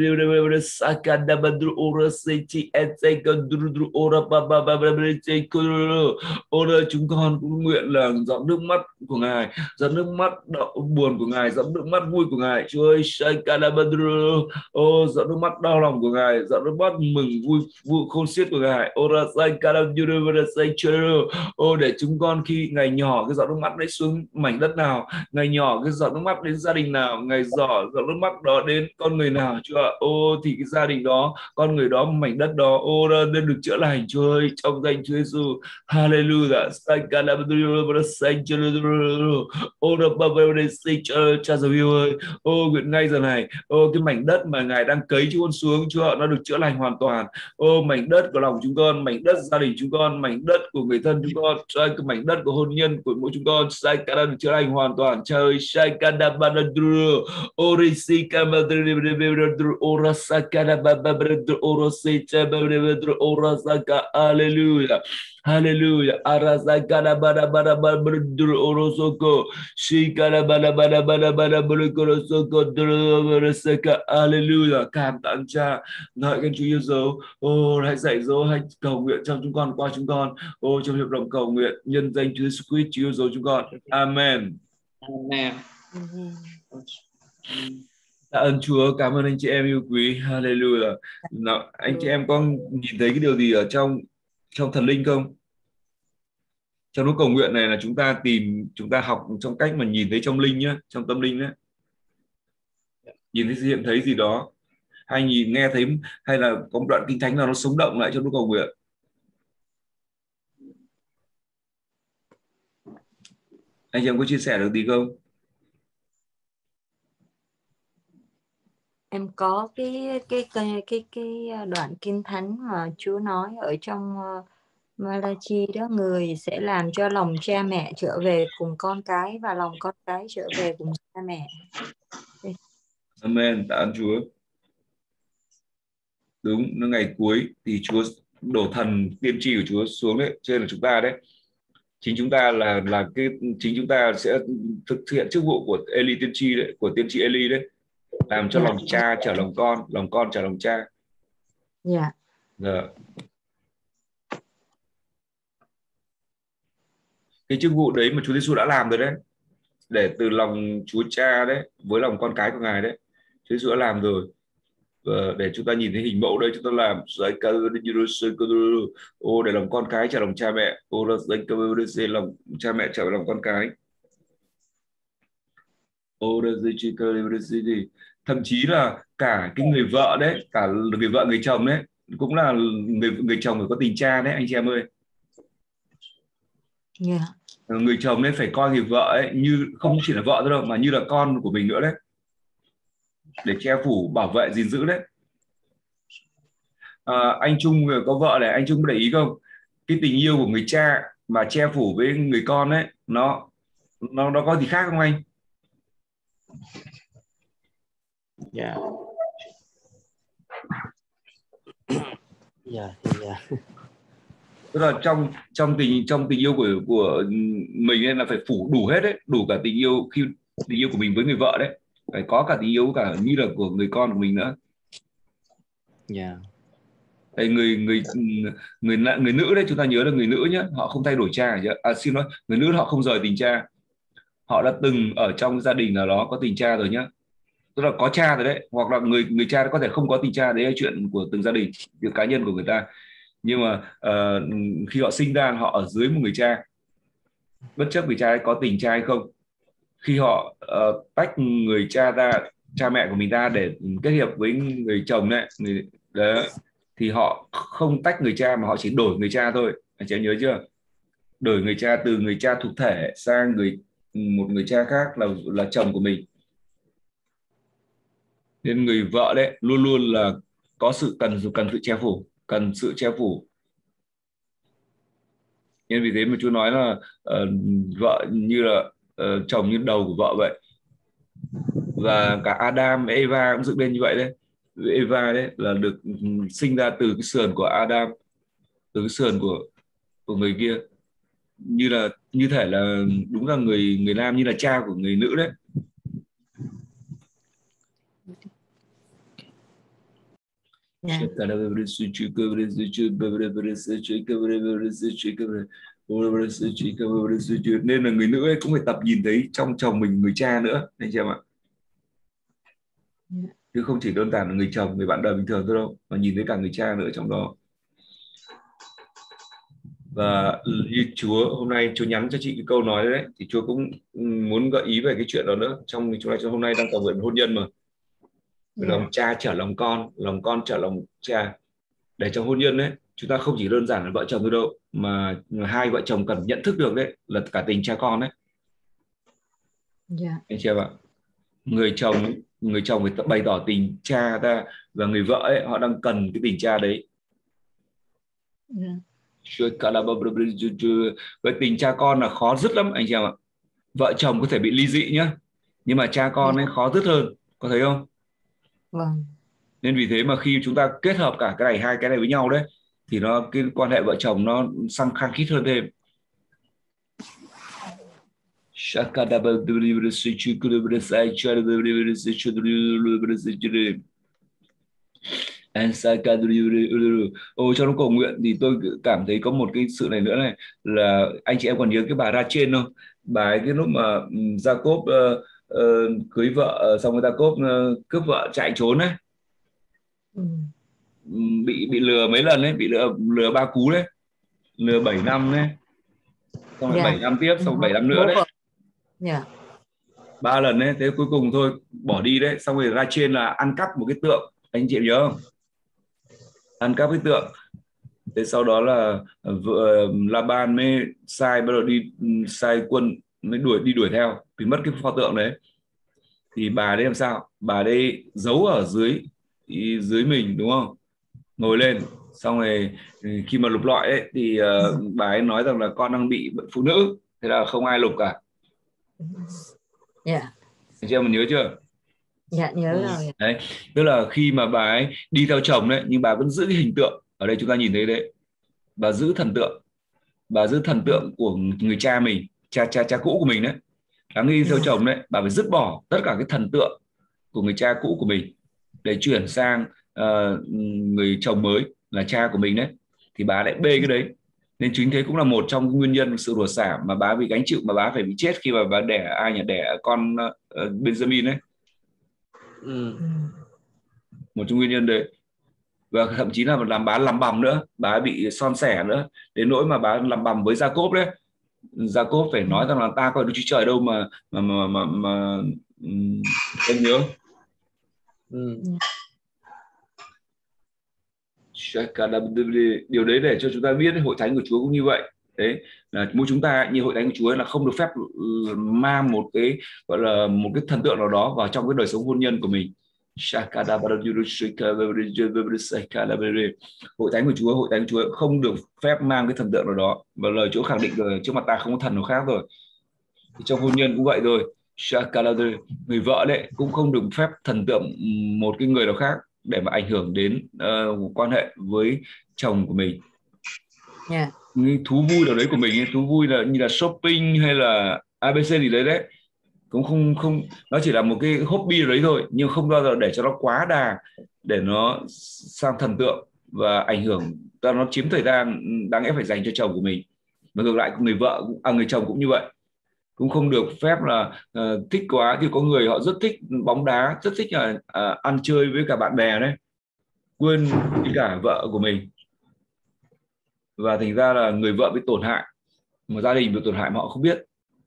chúng con cũng nguyện là giọt nước mắt của Ngài, giọt nước mắt buồn của Ngài, giọt nước mắt vui của Ngài, Chúa ơi. Giọt nước mắt đau lòng của Ngài, giọt nước mắt mừng vui vui khôn xiết của Ngài. Để chúng con khi Ngài nhỏ cái giọt nước mắt đấy xuống mảnh đất nào, Ngài nhỏ cái giọt nước mắt đến gia đình nào, Ngài giọt nước mắt đó đến con người nào, Chúa ạ. Thì cái gia đình đó, con người đó, mảnh đất đó nên được chữa lành, Chúa ơi, trong danh Chúa Giêsu. Hallelujah. Cha dấu yêu ơi, nguyện ngay giờ này, cái mảnh đất mà Ngài đang cấy chúng con xuống, Chúa ạ, nó được chữa lành hoàn toàn. Mảnh đất của lòng chúng con, mảnh đất gia đình chúng con, mảnh đất của người thân chúng con, cái mảnh đất của hôn nhân của mỗi chúng con, sai cả được chữa lành hoàn toàn. Trời, sai cả đã ban được orisi kamadru orasakara babadru orosita babadru orasaka. Hallelujah. Hallelujah. Arasakara bara bara babadru orosoko. Shikara bara bara bara bara bulukorosoko dorosaka. Hallelujah. Cảm tạ Cha, ngợi khen Chúa yêu dấu. Hãy dạy dỗ, hãy cầu nguyện trong chúng con, qua chúng con. Trong hiệp đồng cầu nguyện nhân danh Chúa Jesus Christ, Chúa yêu dấu chúng con. Amen. Amen. Tạ ơn Chúa, cảm ơn anh chị em yêu quý. Hallelujah. Nào, anh chị em có nhìn thấy cái điều gì ở trong thần linh không? Trong lúc cầu nguyện này là chúng ta học trong cách mà nhìn thấy trong linh nhá, trong tâm linh nhá. Nhìn thấy hiện thấy gì đó, hay nghe thấy, hay là có một đoạn kinh thánh nào nó sống động lại trong lúc cầu nguyện. Anh chị em có chia sẻ được gì không? Em có cái đoạn kinh thánh mà Chúa nói ở trong Malachi đó, người sẽ làm cho lòng cha mẹ trở về cùng con cái và lòng con cái trở về cùng cha mẹ. Amen, tạ ơn Chúa. Đúng, nó ngày cuối thì Chúa đổ thần tiên tri của Chúa xuống đấy trên là chúng ta đấy. Chính chúng ta chính chúng ta sẽ thực hiện chức vụ của Eli tiên tri đấy, của tiên tri Eli đấy, làm cho lòng cha trở lòng con trở lòng cha. Dạ. Dạ. Cái chức vụ đấy mà Chúa Giêsu đã làm rồi đấy. để từ lòng Chúa Cha đấy với lòng con cái của Ngài đấy, Chúa Giêsu đã làm rồi. Để chúng ta nhìn thấy hình mẫu đây, chúng ta làm để lòng con cái trả lòng cha mẹ, lòng cha mẹ trả lòng con cái. Thậm chí là cả cái người vợ đấy, cả người vợ người chồng đấy cũng là người chồng phải có tình cha đấy anh chị em ơi. Yeah. Người chồng nên phải coi người vợ ấy như không chỉ là vợ thôi đâu, mà như là con của mình nữa đấy, để che phủ bảo vệ gìn giữ đấy. Anh Trung có vợ này, anh Trung có để ý không, cái tình yêu của người cha mà che phủ với người con ấy, nó có gì khác không anh? Dạ. Dạ. Tức là trong tình yêu của mình ấy là phải phủ đủ hết đấy, đủ cả tình yêu của mình với người vợ đấy, phải có cả tình yêu cả như là của người con của mình nữa. Dạ. Đây, người nữ đấy, chúng ta nhớ là người nữ nhé, họ không thay đổi cha chứ. Xin lỗi, người nữ họ không rời tình cha, họ đã từng ở trong gia đình nào đó có tình cha rồi nhá, tức là có cha rồi đấy, hoặc là người cha có thể không có tình cha, đấy là chuyện của từng gia đình, việc cá nhân của người ta. Nhưng mà khi họ sinh ra họ ở dưới một người cha, bất chấp người cha ấy có tình cha hay không. Khi họ tách người cha ra, cha mẹ của mình ra để kết hiệp với người chồng đấy, thì họ không tách người cha mà họ chỉ đổi người cha thôi. Anh chị em nhớ chưa? Đổi người cha từ người cha thuộc thể sang một người cha khác là chồng của mình. Nên người vợ đấy luôn luôn là có sự cần sự che phủ, cần sự che phủ. Nên vì thế mà Chúa nói là vợ như là chồng như đầu của vợ vậy. Và cả Adam và Eva cũng dựng lên như vậy đấy. Eva đấy là được sinh ra từ cái sườn của Adam, từ cái sườn của người kia, như thể là đúng là người nam như là cha của người nữ đấy. Yeah. Nên là người nữ ấy cũng phải tập nhìn thấy trong chồng mình người cha nữa anh chị em ạ. Yeah. Chứ không chỉ đơn giản là người chồng, người bạn đời bình thường thôi đâu, mà nhìn thấy cả người cha nữa trong đó. Và như Chúa hôm nay Chúa nhắn cho chị cái câu nói đấy, thì Chúa cũng muốn gợi ý về cái chuyện đó nữa. Trong hôm nay đang cầu nguyện hôn nhân mà, lòng cha trở lòng con trở lòng cha, để trong hôn nhân đấy chúng ta không chỉ đơn giản là vợ chồng thôi đâu, mà hai vợ chồng cần nhận thức được đấy là cả tình cha con đấy. Anh chị em ạ, người chồng phải bày tỏ tình cha ta, và người vợ ấy họ đang cần cái tình cha đấy. Vậy tình cha con là khó dứt lắm anh chị em ạ. Vợ chồng có thể bị ly dị nhá, nhưng mà cha con ấy khó dứt hơn, có thấy không? Vâng. Nên vì thế mà khi chúng ta kết hợp cả cái này, hai cái này với nhau đấy, thì cái quan hệ vợ chồng nó khăng khít hơn thêm. Trong lúc cầu nguyện thì tôi cảm thấy có một cái sự này nữa này, là anh chị em còn nhớ cái bà Ra-trên không? Bà ấy cái lúc mà Gia-cốp cưới vợ xong rồi Gia-cốp cướp vợ chạy trốn ấy. Bị lừa mấy lần đấy, bị lừa 3 cú đấy, lừa 7 năm đấy, xong rồi 7 năm tiếp, xong rồi 7 năm nữa đấy. 3 lần đấy, thế cuối cùng thôi bỏ đi đấy. Xong rồi Ra-trên là ăn cắp một cái tượng, anh chị nhớ không? Ăn cắp cái tượng. Thế sau đó là La-ban mới bắt đầu sai quân mới đi đuổi theo, vì mất cái pho tượng đấy. Thì bà đấy làm sao? Bà đấy giấu ở dưới mình đúng không? Ngồi lên, xong rồi khi mà lục lọi ấy thì bà ấy nói rằng là con đang bị phụ nữ, thế là không ai lục cả. Anh chị em mình nhớ chưa? Dạ nhớ rồi. Đấy, tức là khi mà bà ấy đi theo chồng đấy, nhưng bà vẫn giữ cái hình tượng ở đây chúng ta nhìn thấy đấy, bà giữ thần tượng của người cha mình, cha cũ của mình đấy. Đang đi theo chồng đấy, bà phải dứt bỏ tất cả cái thần tượng của người cha cũ của mình để chuyển sang người chồng mới là cha của mình đấy. Thì bà lại bê cái đấy, Nên chính thế cũng là một trong nguyên nhân sự đổ xả mà bà bị gánh chịu, mà bà phải bị chết khi mà bà đẻ ai nhỉ, đẻ con Benjamin ấy. Một trong nguyên nhân đấy. Và thậm chí là làm bà làm bầm nữa, bà bị son sẻ nữa, đến nỗi mà bà làm bầm với Jacob đấy. Jacob phải nói rằng là ta có Đức Chúa Trời đâu mà em nhớ. Điều đấy để cho chúng ta biết hội thánh của Chúa cũng như vậy. Đấy là mỗi chúng ta như hội thánh của Chúa là không được phép mang một cái gọi là một cái thần tượng nào đó vào trong cái đời sống hôn nhân của mình. Hội thánh của Chúa không được phép mang cái thần tượng nào đó, và lời Chúa khẳng định rồi, trước mặt ta không có thần nào khác rồi. Thì trong hôn nhân cũng vậy rồi. Người vợ đấy cũng không được phép thần tượng một cái người nào khác để mà ảnh hưởng đến quan hệ với chồng của mình. Thú vui nào đấy của mình, thú vui là như là shopping hay là ABC gì đấy cũng không nó chỉ là một cái hobby đấy thôi, nhưng không bao giờ để cho nó quá đà, để nó sang thần tượng và ảnh hưởng cho nó chiếm thời gian đáng lẽ phải dành cho chồng của mình. Và ngược lại người chồng cũng như vậy, cũng không được phép là thích quá. Thì có người họ rất thích bóng đá, rất thích là ăn chơi với cả bạn bè đấy, quên đi cả vợ của mình, và thành ra là người vợ bị tổn hại, mà gia đình bị tổn hại mà họ không biết.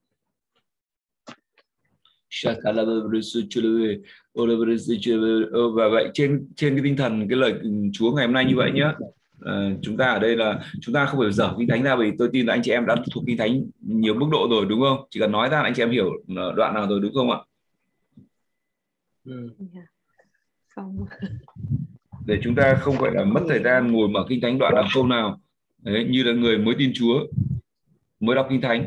Và vậy trên cái tinh thần cái lời Chúa ngày hôm nay như vậy nhé, chúng ta ở đây là chúng ta không phải dở kinh thánh ra, vì tôi tin là anh chị em đã thuộc kinh thánh nhiều mức độ rồi, đúng không? Chỉ cần nói ra là anh chị em hiểu đoạn nào rồi, đúng không ạ? Không. Để chúng ta không phải là mất thời gian ngồi mở kinh thánh đoạn nào câu nào. Đấy, như là người mới tin Chúa, mới đọc kinh thánh.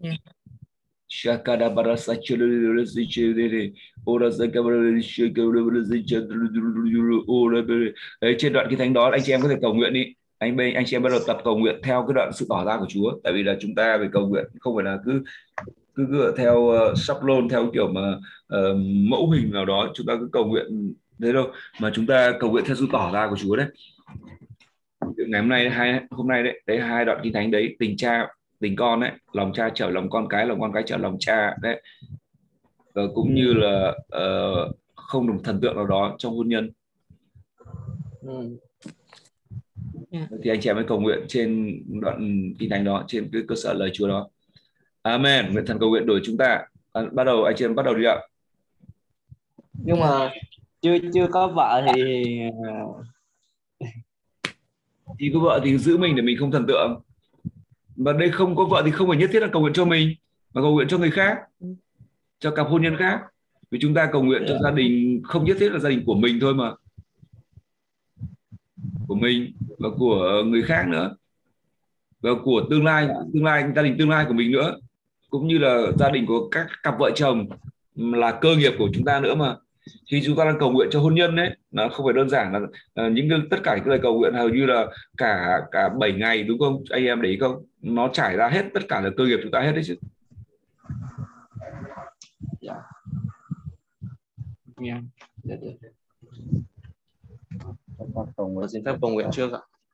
Đấy, trên đoạn kinh thánh đó anh chị em có thể cầu nguyện đi. Anh chị em bắt đầu tập cầu nguyện theo cái đoạn sự tỏ ra của Chúa. Tại vì là chúng ta phải cầu nguyện không phải là cứ theo sắp-lôn, theo kiểu mà mẫu hình nào đó chúng ta cứ cầu nguyện thế đâu, mà chúng ta cầu nguyện theo sự tỏ ra của Chúa đấy. Ngày hôm nay đấy hai đoạn kinh thánh đấy, tình cha tình con đấy, lòng cha trở lòng con cái, lòng con cái trở lòng cha đấy, cũng như là không đồng thần tượng nào đó trong hôn nhân. Thì anh chị em mới cầu nguyện trên đoạn kinh thánh đó, trên cái cơ sở lời Chúa đó. Amen. Nguyện thần cầu nguyện đổi chúng ta. Bắt đầu anh chị em bắt đầu đi ạ. Nhưng mà chưa có vợ thì có vợ thì giữ mình để mình không thần tượng. Và đây không có vợ thì không phải nhất thiết là cầu nguyện cho mình, mà cầu nguyện cho người khác, cho cặp hôn nhân khác. Vì chúng ta cầu nguyện cho gia đình không nhất thiết là gia đình của mình thôi, mà của mình và của người khác nữa, và của tương lai gia đình tương lai của mình nữa, cũng như là gia đình của các cặp vợ chồng là cơ nghiệp của chúng ta nữa. Mà khi chúng ta đang cầu nguyện cho hôn nhân đấy, nó không phải đơn giản là tất cả những lời cầu nguyện hầu như là cả 7 ngày, đúng không anh em để ý không? Nó trải ra hết tất cả là cơ nghiệp chúng ta hết đấy chứ. Tôi xin phép cầu nguyện trước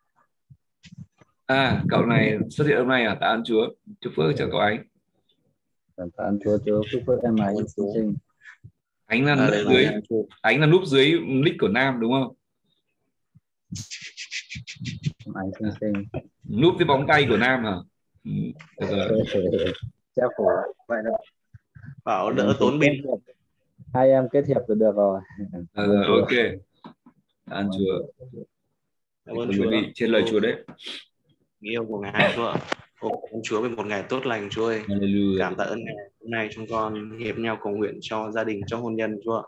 ạ. Cậu này xuất hiện hôm nay à? Tạ ơn Chúa, chúc phước cho cậu anh. Tạ ơn Chúa, chúc phước em ấy sinh. Anh là núp dưới nick của Nam đúng không? Anh sinh. Núp dưới bóng tay của Nam hả? Chép phủ vậy đó. Bảo đỡ tốn pin. Hai em kết hiệp được rồi. Ok. Tạ ơn Chúa. Cảm ơn Chúa. Trên lời Chúa đấy. Yêu của Ngài Chúa ạ. Cảm ơn Chúa về một ngày tốt lành Chúa ơi. Cảm tạ ơn Ngài. Hôm nay chúng con hiệp nhau cầu nguyện cho gia đình, cho hôn nhân Chúa ạ.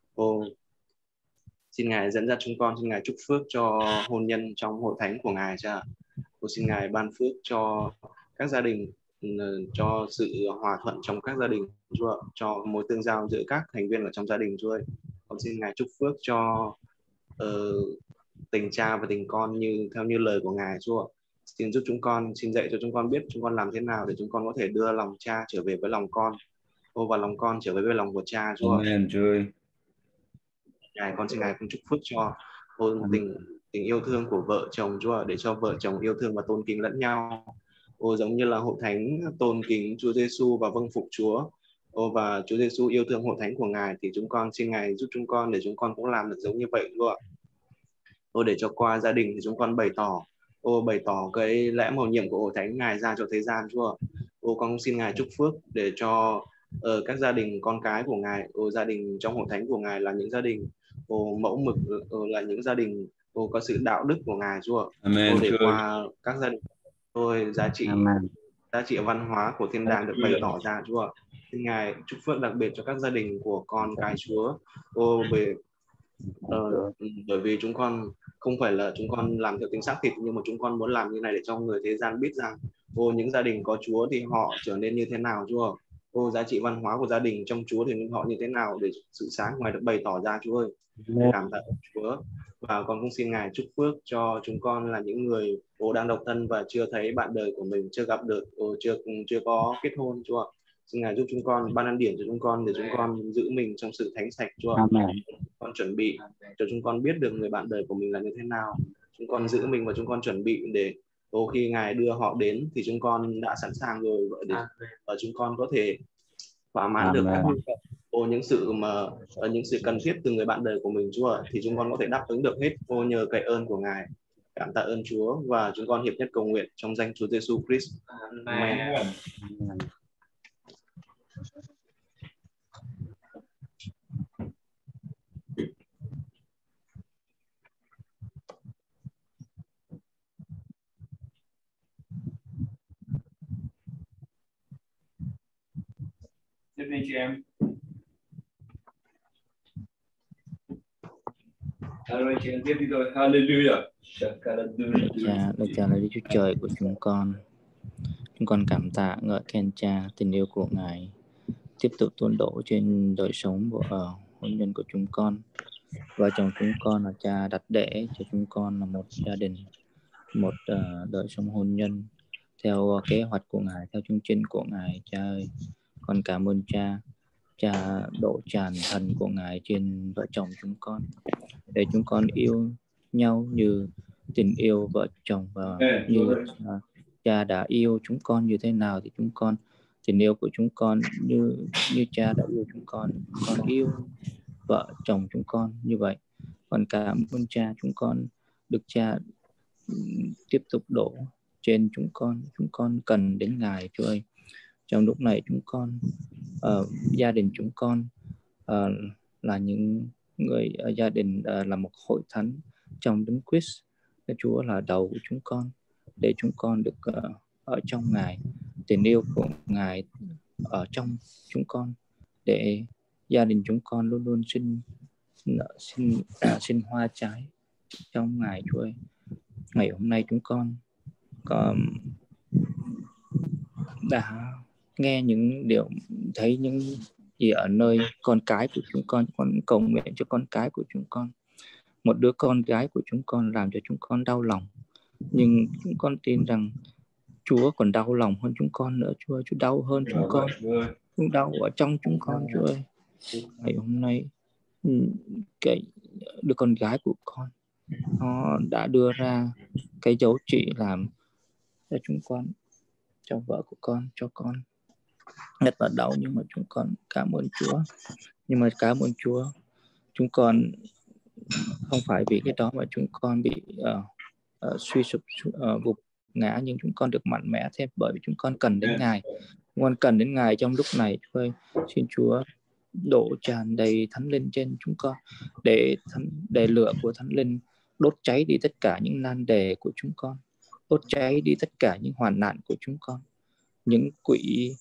Xin Ngài dẫn dắt chúng con, xin Ngài chúc phước cho hôn nhân trong hội thánh của Ngài Cha. Xin Ngài ban phước cho các gia đình, cho sự hòa thuận trong các gia đình Chúa ạ, cho mối tương giao giữa các thành viên ở trong gia đình Chúa ơi. Xin Ngài chúc phước cho tình cha và tình con theo như lời của Ngài Chúa. Xin giúp chúng con, xin dạy cho chúng con biết chúng con làm thế nào để chúng con có thể đưa lòng cha trở về với lòng con, và lòng con trở về với lòng của cha Chúa. Amen Chúa ơi. Ngài con xin Ngài cũng chúc phước cho tình tình yêu thương của vợ chồng, Chúa ạ, để cho vợ chồng yêu thương và tôn kính lẫn nhau. Giống như là hội thánh tôn kính Chúa Giêsu và vâng phục Chúa. Và Chúa Giêsu yêu thương hội thánh của Ngài, thì chúng con xin Ngài giúp chúng con để chúng con cũng làm được giống như vậy, Chúa ạ. Để cho qua gia đình thì chúng con bày tỏ cái lẽ mầu nhiệm của hội thánh Ngài ra cho thế gian, Chúa. Con xin Ngài chúc phước để cho các gia đình con cái của Ngài, gia đình trong hội thánh của Ngài là những gia đình mẫu mực, là những gia đình có sự đạo đức của Ngài, Chúa. Để qua các gia đình giá trị văn hóa của thiên đàng được bày tỏ ra, Chúa. Xin Ngài chúc phước đặc biệt cho các gia đình của con cái Chúa. Bởi vì chúng con không phải là chúng con làm theo tính xác thịt, nhưng mà chúng con muốn làm như này để cho người thế gian biết rằng những gia đình có Chúa thì họ trở nên như thế nào, Chúa. Giá trị văn hóa của gia đình trong Chúa thì họ như thế nào, để sự sáng ngoài được bày tỏ ra, Chúa ơi. Cảm tạ Chúa. Và con cũng xin Ngài chúc phước cho chúng con là những người đang độc thân và chưa thấy bạn đời của mình, chưa gặp được, chưa có kết hôn, Chúa. Xin Ngài giúp chúng con ban ân điển cho chúng con, để chúng con giữ mình trong sự thánh sạch, Chúa. Con chuẩn bị cho chúng con biết được người bạn đời của mình là như thế nào. Chúng con giữ mình và chúng con chuẩn bị để khi Ngài đưa họ đến thì chúng con đã sẵn sàng rồi, để chúng con có thể thỏa mãn được các nhu cầu, những sự cần thiết từ người bạn đời của mình, Chúa. Thì chúng con có thể đáp ứng được hết nhờ cậy ơn của Ngài. Cảm tạ ơn Chúa, và chúng con hiệp nhất cầu nguyện trong danh Chúa Giêsu Christ. Amen. Tiếp đi chị em. Rồi chị em tiếp đi thôi. Hallelujah. Cha, Đức Cha là Đức Chúa Trời của chúng con. Chúng con cảm tạ ngợi khen Cha, tình yêu của Ngài tiếp tục tuôn đổ trên đời sống của hôn nhân của chúng con. Vợ chồng chúng con là Cha đặt để cho chúng con là một gia đình, một đời sống hôn nhân theo kế hoạch của Ngài, theo chương trình của Ngài, Cha ơi. Con cảm ơn Cha. Cha đổ tràn thần của Ngài trên vợ chồng chúng con, để chúng con yêu nhau như tình yêu vợ chồng, và như Cha đã yêu chúng con như thế nào thì chúng con, tình yêu của chúng con như Cha đã yêu chúng con yêu vợ chồng chúng con như vậy. Con cảm ơn Cha, chúng con được Cha tiếp tục đổ trên chúng con cần đến Ngài, Chúa ơi. Trong lúc này chúng con, gia đình chúng con là những người gia đình, là một hội thánh trong Đấng Christ. Chúa là đầu của chúng con, để chúng con được ở trong Ngài, tình yêu của Ngài ở trong chúng con, để gia đình chúng con luôn luôn sinh hoa trái trong Ngài, Chúa ơi. Ngày hôm nay chúng con đã nghe những điều, thấy những gì ở nơi con cái của chúng con cầu nguyện cho con cái của chúng con. Một đứa con gái của chúng con làm cho chúng con đau lòng, nhưng chúng con tin rằng Chúa còn đau lòng hơn chúng con nữa, Chúa. Chúa đau hơn chúng con, Chúa đau ở trong chúng con, Chúa ơi. Ngày hôm nay cái đứa con gái của con, nó đã đưa ra cái dấu chỉ làm cho chúng con, cho vợ của con, cho con rất là đau, nhưng mà chúng con cảm ơn Chúa. Nhưng mà cảm ơn Chúa, chúng con không phải vì cái đó mà chúng con bị suy sụp, gục ngã, nhưng chúng con được mạnh mẽ thêm, bởi vì chúng con cần đến Ngài. Chúng con cần đến Ngài trong lúc này, Chúa ơi. Xin Chúa đổ tràn đầy Thánh Linh trên chúng con, để lửa của Thánh Linh đốt cháy đi tất cả những nan đề của chúng con, đốt cháy đi tất cả những hoạn nạn của chúng con, những quỷ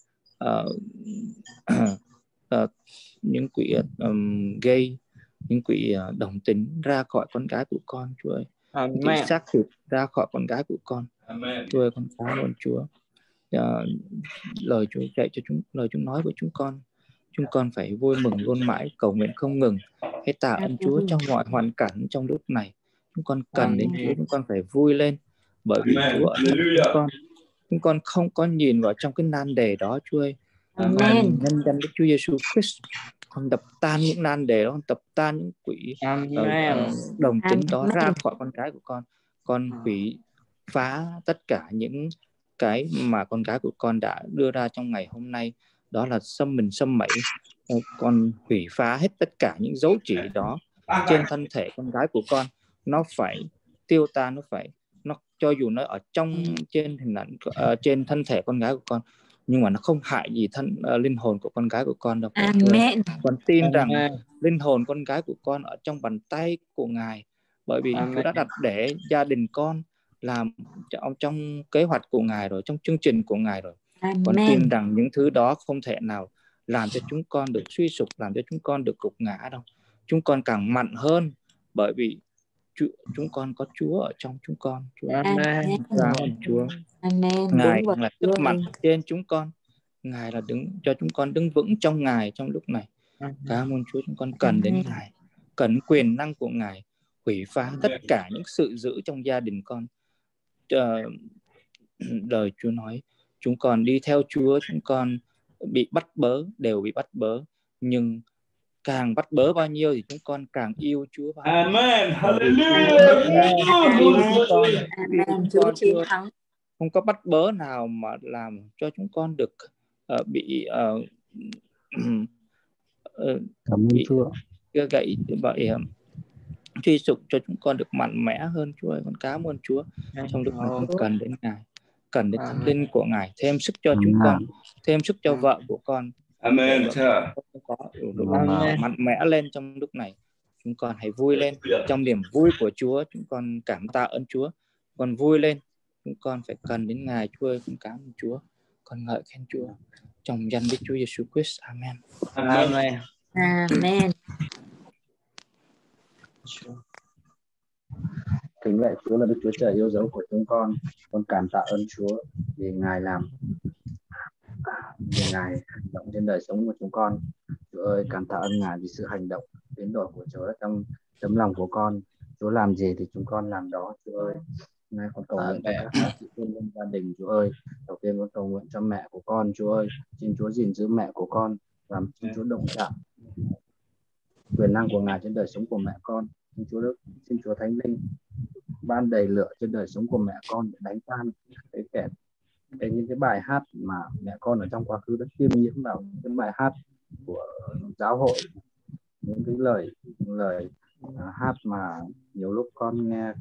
những quỷ gay, những quỷ đồng tính ra khỏi con gái của con, Chúa ơi. Những quỷ xác thịt ra khỏi con gái của con. Chúa ơi, con cảm ơn Chúa. Lời Chúa dạy cho lời Chúa nói với chúng con phải vui mừng luôn mãi, cầu nguyện không ngừng. Hãy tạ ơn Chúa trong mọi hoàn cảnh trong lúc này. Chúng con cần đến Chúa, chúng con phải vui lên, bởi vì Chúa ở chúng con không có nhìn vào trong cái nan đề đó, Chúa ơi. Nhân danh Đức Chúa Giêsu Christ, Con đập tan những nan đề đó, con đập tan những quỷ đồng tính đó ra khỏi con cái của con. Con hủy phá tất cả những cái mà con cái của con đã đưa ra trong ngày hôm nay, đó là xâm mẩy. Con hủy phá hết tất cả những dấu chỉ đó trên thân thể con gái của con. Nó phải tiêu tan, nó cho dù nó ở trong trên hình ảnh trên thân thể con gái của con, nhưng mà nó không hại gì linh hồn của con gái của con đâu. Amen. Con tin rằng linh hồn con gái của con ở trong bàn tay của Ngài, bởi vì Chúa đã đặt để gia đình con làm trong kế hoạch của Ngài rồi, trong chương trình của Ngài rồi. Con tin rằng những thứ đó không thể nào làm cho chúng con được suy sụp, làm cho chúng con được gục ngã đâu. Chúng con càng mạnh hơn, bởi vì chúng con có Chúa ở trong chúng con. Cảm ơn Chúa. Ngài là sức mạnh trên chúng con. Ngài là cho chúng con đứng vững trong Ngài trong lúc này. Cảm ơn Chúa. Chúng con cần đến Ngài, cần quyền năng của Ngài hủy phá tất cả những sự dữ trong gia đình con. Lời Chúa nói chúng con đi theo Chúa, chúng con bị bắt bớ, đều bị bắt bớ, nhưng càng bắt bớ bao nhiêu thì chúng con càng yêu Chúa bao nhiêu. Amen. Hallelujah. Chúa chiến thắng. Không có bắt bớ nào mà làm cho chúng con được bị gãy vậy, truy sụp, cho chúng con được mạnh mẽ hơn. Chúa ơi, con cảm ơn Chúa. Trong lúc này con cần đến Ngài, cần đến Thánh Linh của Ngài, thêm sức cho chúng con, thêm sức cho vợ của con. Amen. Có mạnh mẽ lên trong lúc này. Chúng con hãy vui lên trong niềm vui của Chúa. Chúng con cảm tạ ơn Chúa. Con vui lên. Chúng con phải cần đến Ngài. Chúa ơi, con cảm ơn Chúa. Con ngợi khen Chúa. Trong danh Đức Chúa Giêsu Christ. Amen. Amen. Amen. Kính lạy Chúa là Đức Chúa Trời yêu dấu của chúng con cảm tạ ơn Chúa vì Ngài hành động trên đời sống của chúng con. Chúa ơi, cảm tạ ơn Ngài vì sự hành động biến đổi của Chúa trong tấm lòng của con. Chúa làm gì thì chúng con làm đó. Chúa ơi, nay con cầu nguyện cho các chị em trong gia đình. Chúa ơi, đầu tiên con cầu nguyện cho mẹ của con. Chúa ơi, xin Chúa gìn giữ mẹ của con và xin Chúa động chạm quyền năng của Ngài trên đời sống của mẹ con. Xin Chúa Thánh Linh ban đầy lửa trên đời sống của mẹ con để đánh tan những cái bài hát mà mẹ con ở trong quá khứ đã tiêm nhiễm vào, những bài hát của giáo hội, những cái lời hát mà nhiều lúc con nghe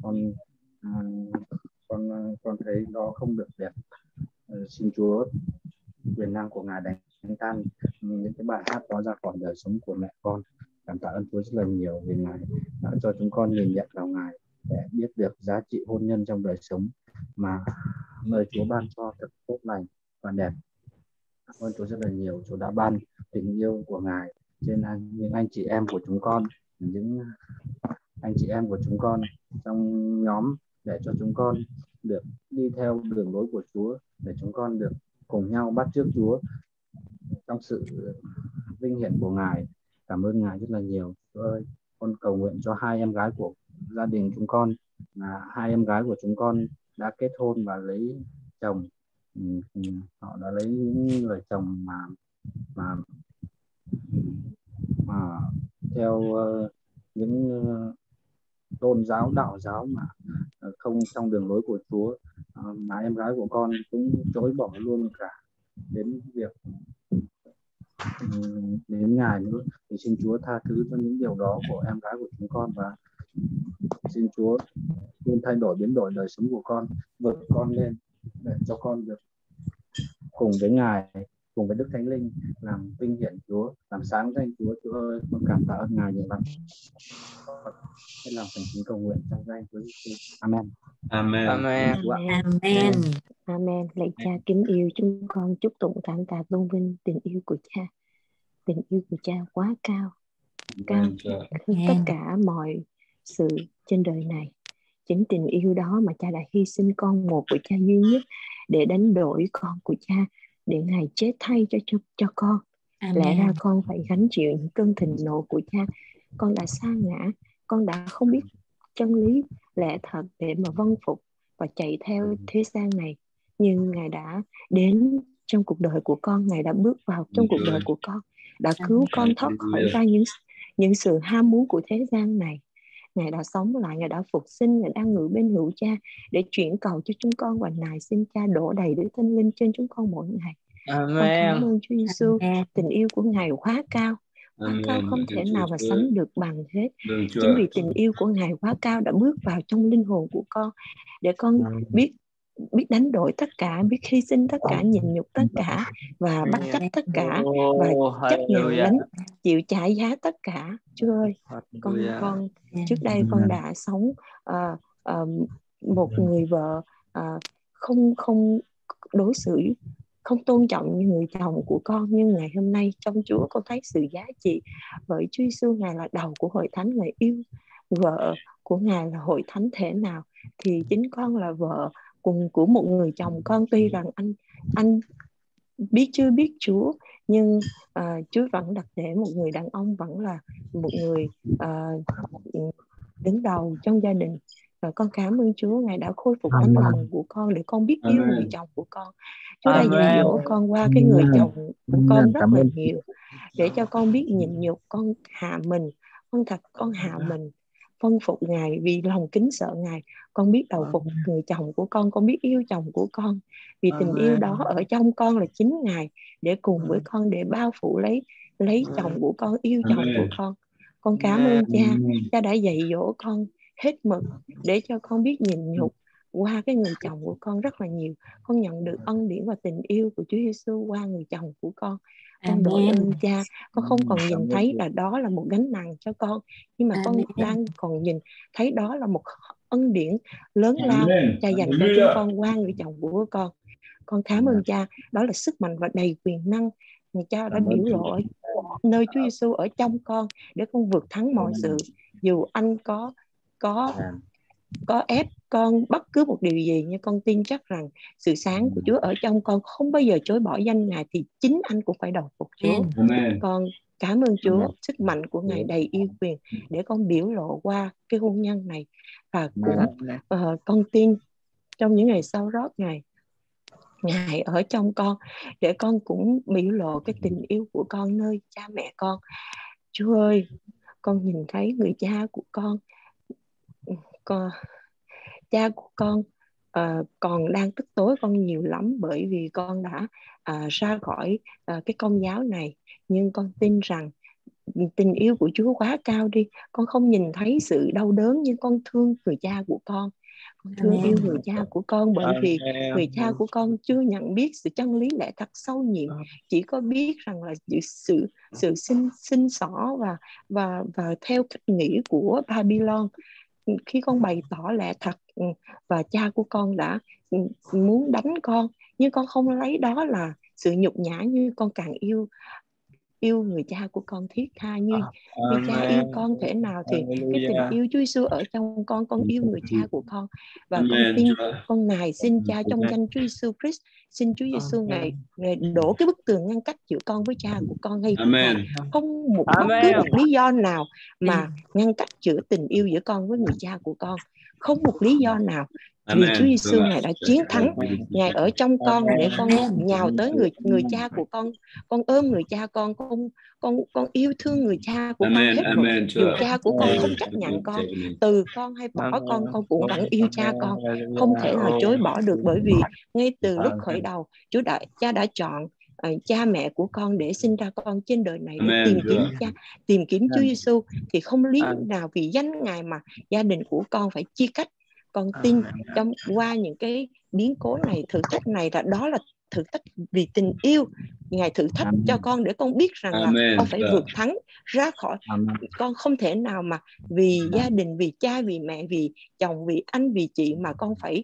con thấy đó không được đẹp. Xin Chúa quyền năng của Ngài đánh tan những cái bài hát đó ra khỏi đời sống của mẹ con. Cảm tạ ơn Chúa rất là nhiều vì Ngài đã cho chúng con nhìn nhận vào Ngài để biết được giá trị hôn nhân trong đời sống mà lời Chúa ban cho thật tốt lành và đẹp. Cảm ơn Chúa rất là nhiều. Chúa đã ban tình yêu của Ngài trên những anh chị em của chúng con, những anh chị em của chúng con trong nhóm, để cho chúng con được đi theo đường lối của Chúa, để chúng con được cùng nhau bắt chước Chúa trong sự vinh hiển của Ngài. Cảm ơn Ngài rất là nhiều. Chúa ơi, con cầu nguyện cho hai em gái của gia đình chúng con, là hai em gái của chúng con đã kết hôn và lấy chồng. Họ đã lấy những người chồng mà theo những tôn giáo, đạo giáo mà không trong đường lối của Chúa, mà em gái của con cũng chối bỏ luôn cả đến việc đến Ngài nữa. Thì xin Chúa tha thứ cho những điều đó của em gái của chúng con, và xin Chúa luôn thay đổi, biến đổi đời sống của con, vượt con lên để cho con được cùng với Ngài, cùng với Đức Thánh Linh làm vinh hiển Chúa, làm sáng danh Chúa. Chúa ơi, con cảm tạ ơn Ngài nhiều lắm. Hãy làm thành kính cầu nguyện trong danh Chúa Giêsu. Amen. Amen. Amen. Amen. Amen. Lạy Cha kính yêu, chúng con chúc tụng cảm tạ tôn vinh tình yêu của Cha. Tình yêu của Cha quá cao tất cả mọi sự trên đời này. Chính tình yêu đó mà Cha đã hy sinh con một của Cha duy nhất để đánh đổi con của Cha, để Ngài chết thay cho con. Amen. Lẽ ra con phải gánh chịu những cơn thịnh nộ của Cha. Con đã sa ngã, con đã không biết chân lý lẽ thật để mà vâng phục và chạy theo thế gian này. Nhưng Ngài đã đến trong cuộc đời của con, Ngài đã bước vào trong cuộc đời của con đã cứu con thoát khỏi ra những sự ham muốn của thế gian này. Ngài đã sống lại, Ngài đã phục sinh, Ngài đang ngự bên hữu Cha để chuyển cầu cho chúng con, và Ngài xin Cha đổ đầy Đức Thánh Linh trên chúng con mỗi ngày. Con cảm ơn Chúa Giêsu, tình yêu của Ngài quá cao, quá cao không thể nào mà sánh được bằng hết. Chính vì tình yêu của Ngài quá cao đã bước vào trong linh hồn của con để con biết đánh đổi tất cả, biết hy sinh tất cả, nhịn nhục tất cả và bất chấp tất cả, và chấp nhận chịu trả giá tất cả. Chúa ơi, con trước đây con đã sống một người vợ không đối xử, không tôn trọng như người chồng của con, nhưng ngày hôm nay trong Chúa con thấy sự giá trị, bởi Chúa Giêsu Ngài là đầu của hội thánh, Ngài yêu vợ của Ngài là hội thánh thể nào, thì chính con là vợ cùng của một người chồng. Con tuy rằng anh chưa biết Chúa, nhưng Chúa vẫn đặt để một người đàn ông vẫn là một người đứng đầu trong gia đình. Và con cảm ơn Chúa, Ngài đã khôi phục tấm lòng của con để con biết yêu người chồng của con. Chúa đã dạy dỗ con qua cái người chồng của con rất là nhiều, để cho con biết nhịn nhục, con hạ mình, con hạ mình, phân phục Ngài vì lòng kính sợ Ngài. Con biết đầu phục người chồng của con biết yêu chồng của con, vì tình yêu đó ở trong con là chính Ngài, để cùng với con để bao phủ lấy chồng của con, yêu chồng của con. Con cảm ơn Cha, Cha đã dạy dỗ con hết mực để cho con biết nhịn nhục qua cái người chồng của con rất là nhiều. Con nhận được ân điển và tình yêu của Chúa Giêsu qua người chồng của con. Con đội ơn Cha, con không còn nhìn thấy là đó là một gánh nặng cho con, nhưng mà con đang còn nhìn thấy đó là một ân điển lớn lao Cha dành cho chúng con qua người chồng của con. Con cảm ơn Cha, đó là sức mạnh và đầy quyền năng mà Cha đã biểu lộ ở nơi Chúa Giêsu ở trong con, để con vượt thắng mọi sự. Dù anh có ép con bất cứ một điều gì, nhưng con tin chắc rằng sự sáng của Chúa ở trong con không bao giờ chối bỏ danh Ngài, thì chính anh cũng phải đầu phục Chúa. Con cảm ơn Chúa, sức mạnh của Ngài đầy yêu quyền để con biểu lộ qua cái hôn nhân này. Và cũng con tin trong những ngày sau đó Ngài ở trong con, để con cũng biểu lộ cái tình yêu của con nơi cha mẹ con. Chúa ơi, con nhìn thấy người cha của con cha của con còn đang tức tối con nhiều lắm, bởi vì con đã ra khỏi cái công giáo này. Nhưng con tin rằng tình yêu của Chúa quá cao đi. Con không nhìn thấy sự đau đớn, nhưng con thương người cha của con. Con thương yêu người cha của con, bởi vì người cha của con chưa nhận biết sự chân lý lẽ thật sâu nhiệm, chỉ có biết rằng là sự sinh xỏ và theo cách nghĩ của Babylon. Khi con bày tỏ lẽ thật và cha của con đã muốn đánh con, nhưng con không lấy đó là sự nhục nhã, như con càng yêu người cha của con thiết tha, như cha yêu con thể nào, thì cái tình yêu Chúa Giêsu ở trong con yêu người cha của con. Và con tin con nài xin Cha trong danh Chúa Giêsu Christ, xin Chúa Giêsu Ngài đổ cái bức tường ngăn cách giữa con với cha của con ngay phút này. Không bất cứ một lý do nào mà ngăn cách giữa tình yêu giữa con với người cha của con, không một lý do nào. Vì Chúa Giêsu Ngài đã chiến thắng, Ngài ở trong con, để con nhào tới người cha của con ôm người cha con yêu thương người cha của con hết mực. Dù cha của con không chấp nhận con, từ con hay bỏ con cũng vẫn yêu cha con, không thể nào chối bỏ được, bởi vì ngay từ lúc khởi đầu Cha đã chọn cha mẹ của con để sinh ra con trên đời này, để tìm kiếm Chúa Giêsu. Thì không lý nào vì danh Ngài mà gia đình của con phải chia cách. Con tin qua những cái biến cố này, thử thách này, đó là thử thách vì tình yêu. Ngài thử thách cho con để con biết rằng là con phải vượt thắng ra khỏi. Con không thể nào mà vì gia đình, vì cha, vì mẹ, vì chồng, vì anh, vì chị mà con phải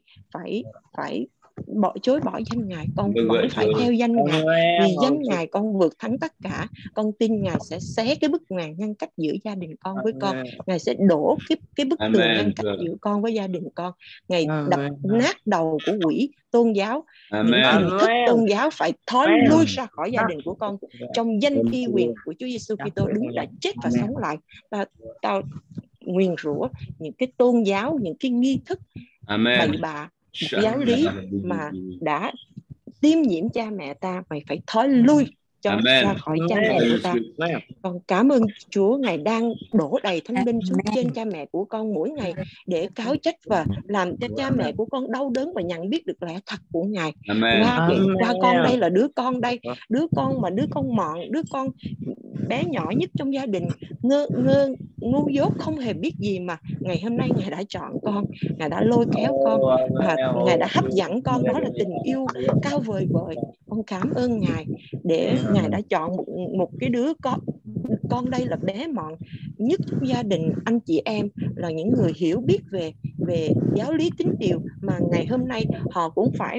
chối bỏ danh Ngài. Con vẫn phải theo danh Ngài, vì danh Ngài con vượt thắng tất cả. Con tin Ngài sẽ xé cái bức màn ngăn cách giữa gia đình con với con. Ngài sẽ đổ cái bức tường ngăn cách giữa con với gia đình con. Ngài đập nát đầu của quỷ tôn giáo. Những hình thức tôn giáo phải thối lui ra khỏi gia đình của con, trong danh uy quyền của Chúa Giêsu Kitô đứng đã chết và sống lại. Tao nguyền rủa những cái tôn giáo, những cái nghi thức bậy bạ, giáo lý mà đã tiêm nhiễm cha mẹ ta. Mày phải thối lui cho ra khỏi cha mẹ của ta. Con cảm ơn Chúa, Ngài đang đổ đầy Thánh Linh xuống trên cha mẹ của con mỗi ngày để cáo trách và làm cho cha mẹ của con đau đớn và nhận biết được lẽ thật của Ngài. Qua con đây là đứa con đây, đứa con mọn, đứa con bé nhỏ nhất trong gia đình, ngu dốt không hề biết gì, mà ngày hôm nay Ngài đã chọn con, Ngài đã lôi kéo con và Ngài đã hấp dẫn con. Đó là tình yêu cao vời vợi. Con cảm ơn Ngài để Ngài đã chọn một cái đứa con đây là bé mọn nhất trong gia đình. Anh chị em là những người hiểu biết về giáo lý tín điều, mà ngày hôm nay họ cũng phải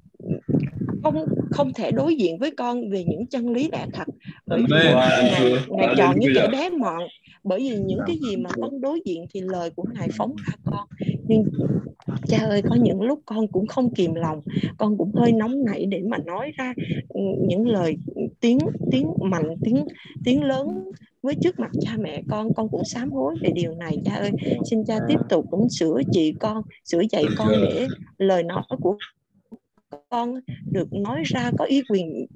không thể đối diện với con về những chân lý lẽ thật, bởi vì Ngài chọn những kẻ bé mọn, bởi vì những cái gì mà con đối diện thì lời của Ngài phóng ra con. Nhưng cha ơi, có những lúc con cũng không kìm lòng, con cũng hơi nóng nảy để mà nói ra những lời tiếng mạnh, tiếng lớn với trước mặt cha mẹ con cũng sám hối về điều này. Cha ơi, xin cha tiếp tục cũng sửa dạy con để lời nói của con được nói ra có ý quyền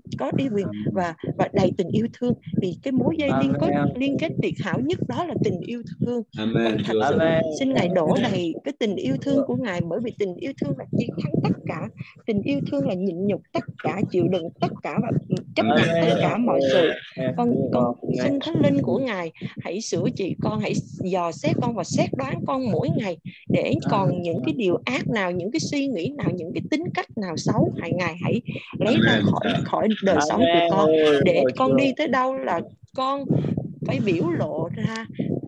và đầy tình yêu thương, vì cái mối dây liên kết tuyệt hảo nhất đó là tình yêu thương. Thật sự xin Ngài đổ đầy cái tình yêu thương của Ngài, bởi vì tình yêu thương là chiến thắng tất cả, tình yêu thương là nhịn nhục tất cả, chịu đựng tất cả và chấp nhận tất cả mọi sự. Con xin Thánh Linh của Ngài hãy sửa trị con, hãy dò xét con và xét đoán con mỗi ngày, để còn những cái điều ác nào, những cái suy nghĩ nào, những cái tính cách nào xấu, Ngài hãy lấy ra khỏi đời sống của con, để con đi tới đâu là con phải biểu lộ ra,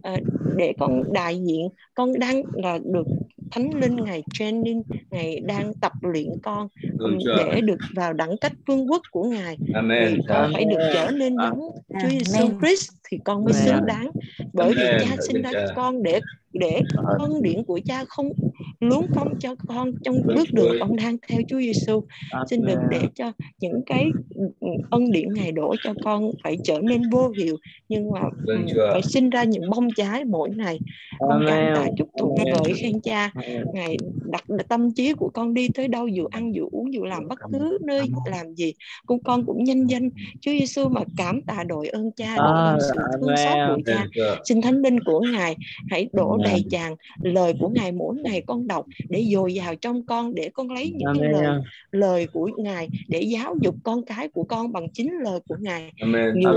để con đại diện. Con đang là được Thánh Linh Ngài training, Ngài đang tập luyện con để được vào đẳng cách vương quốc của Ngài. Vì con phải được trở nên giống Chúa Giêsu Christ thì con mới xứng đáng, bởi vì cha sinh ra con để ân điển của cha không luống công cho con trong bước đường con đang theo Chúa Giêsu. Xin đừng để cho những cái ân điển Ngài đổ cho con phải trở nên vô hiệu, nhưng mà phải sinh ra những bông trái mỗi ngày. Con cảm tạ chúc tụng ngợi khen cha, Ngài đặt tâm trí của con đi tới đâu, dù ăn dù uống dù làm bất cứ nơi làm gì, con cũng nhân danh Chúa Giêsu mà cảm tạ đội ơn cha, đội ơn sự thương xót của cha. Xin Thánh Linh của Ngài hãy đổ đầy tràn lời của Ngài mỗi ngày con đọc, để dồi dào trong con, để con lấy những cái lời của Ngài để giáo dục con cái của con bằng chính lời của Ngài. Dù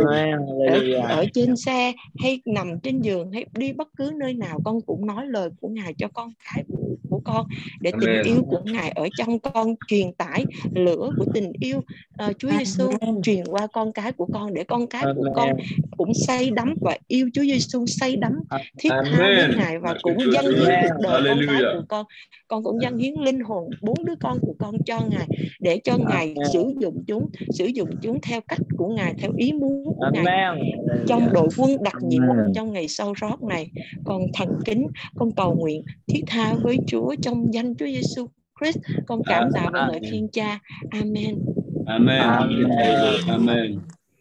ở trên xe hay nằm trên giường hay đi bất cứ nơi nào, con cũng nói lời của Ngài cho con cái của con, để tình yêu của Ngài ở trong con truyền tải lửa của tình yêu Chúa Giêsu truyền qua con cái của con, để con cái của con cũng say đắm và yêu Chúa Giêsu, say đắm thiết tha với Ngài, và cũng dâng hiến cuộc đời con cái của con. Con cũng dâng hiến linh hồn 4 đứa con của con cho Ngài, để cho Ngài sử dụng chúng theo cách của Ngài, theo ý muốn của Ngài, trong đội quân đặc nhiệm trong ngày sau rót này. Con thành kính, con cầu nguyện thiết tha với Chúa trong danh Chúa Giêsu Christ. Con cảm tạ và ngợi khen cha. Amen. Amen.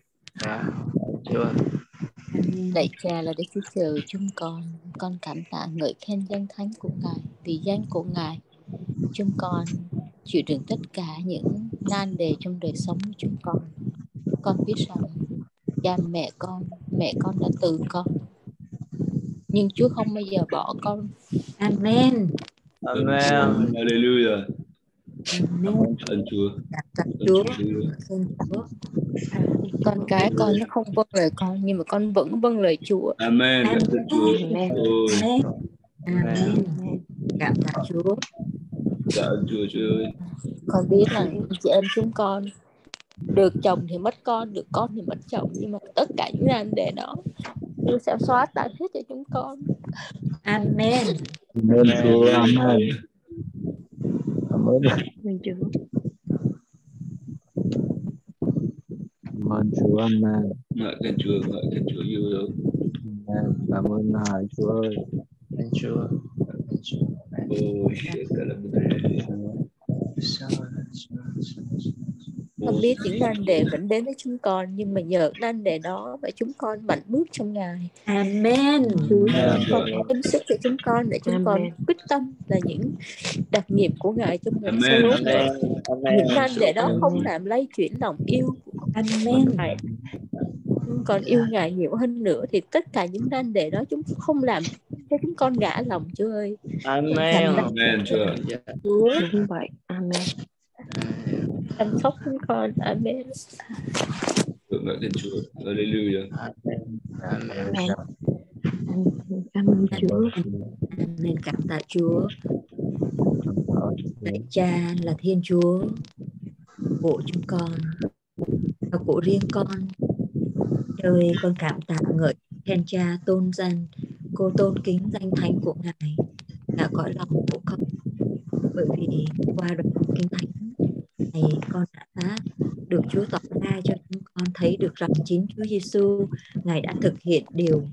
Lạy cha là Đức Chúa Trời chúng con cảm tạ ngợi khen danh thánh của Ngài, vì danh của Ngài chúng con chịu đựng tất cả những nan đề trong đời sống của chúng con. Con biết rằng cha mẹ con đã từ con, nhưng Chúa không bao giờ bỏ con. Amen. Hallelujah. Ơn Chúa. Chúa. Con cái con nó không vâng lời con, nhưng mà con vẫn vâng lời Chúa. Amen. Amen. Amen. Cảm tạ Chúa. Cảm ơn Chúa ơi. Con biết rằng chị em chúng con được chồng thì mất con, được con thì mất chồng, nhưng mà tất cả những nan đề đó Chúa sẽ xóa tan hết cho chúng con. Amen. Amen Chúa. Amen. Amen Chúa. Amen Chúa. Amen. Ngợi khen Chúa yêu dấu. Amen. Cảm ơn Ngài Chúa ơi. Amen Chúa. Ôi, cả là Con biết những nan đề vẫn đến với chúng con, nhưng mà nhờ nan đề đó và chúng con mạnh bước trong Ngài. Amen. Chúa con ân sức cho chúng con, để chúng con quyết tâm là những đặc nhiệm của Ngài trong ngày sau. Những nan đề đó không làm lay chuyển lòng yêu Amen. Chúng con yêu Ngài nhiều hơn nữa thì tất cả những nan đề đó chúng không làm cho chúng con ngã lòng Chúa ơi. Amen. Amen Chúa. Chúa Đúng vậy. Amen. chăm sóc chúng con. Amen. Ngợi tên Chúa. Hallelujah. Amen. Cảm ơn Chúa. Nên cảm tạ Chúa. Lạy Cha là Thiên Chúa của chúng con và của riêng con. Trời, con cảm tạ ngợi khen Cha tôn danh, cô tôn kính danh thánh của Ngài đã cõi lòng của con. Bởi vì qua đoạn kinh thánh này con đã được Chúa tỏ ra cho chúng con thấy được rằng chính Chúa Giêsu Ngài đã thực hiện điều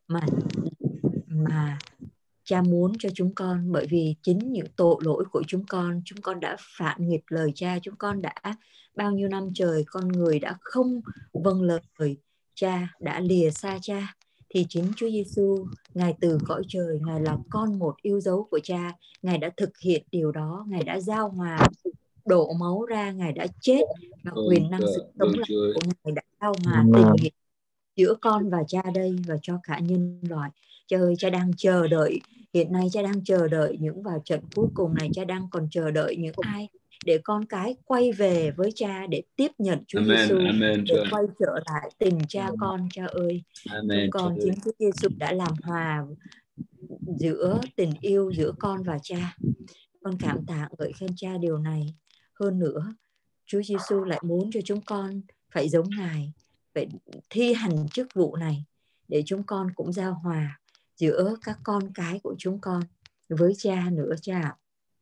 mà Cha muốn cho chúng con, bởi vì chính những tội lỗi của chúng con đã phạm nghịch lời Cha, chúng con đã bao nhiêu năm trời con người đã không vâng lời Cha, đã lìa xa Cha, thì chính Chúa Giêsu Ngài từ cõi trời, Ngài là con một yêu dấu của Cha, Ngài đã thực hiện điều đó, Ngài đã giao hòa, đổ máu ra, Ngài đã chết và quyền năng sự sống lại của Ngài đã giao hòa tình nghĩa giữa con và Cha đây và cho cả nhân loại. Cha ơi, Cha đang chờ đợi, hiện nay Cha đang chờ đợi những vào trận cuối cùng này, Cha đang còn chờ đợi những ai để con cái quay về với Cha để tiếp nhận Chúa Giêsu, để quay trở lại tình cha con. Cha ơi, chúng con chính Chúa Giêsu đã làm hòa giữa tình yêu giữa con và Cha. Con cảm tạ ngợi khen Cha điều này. Hơn nữa, Chúa Giêsu lại muốn cho chúng con phải giống Ngài, phải thi hành chức vụ này để chúng con cũng giao hòa giữa các con cái của chúng con với Cha nữa Cha,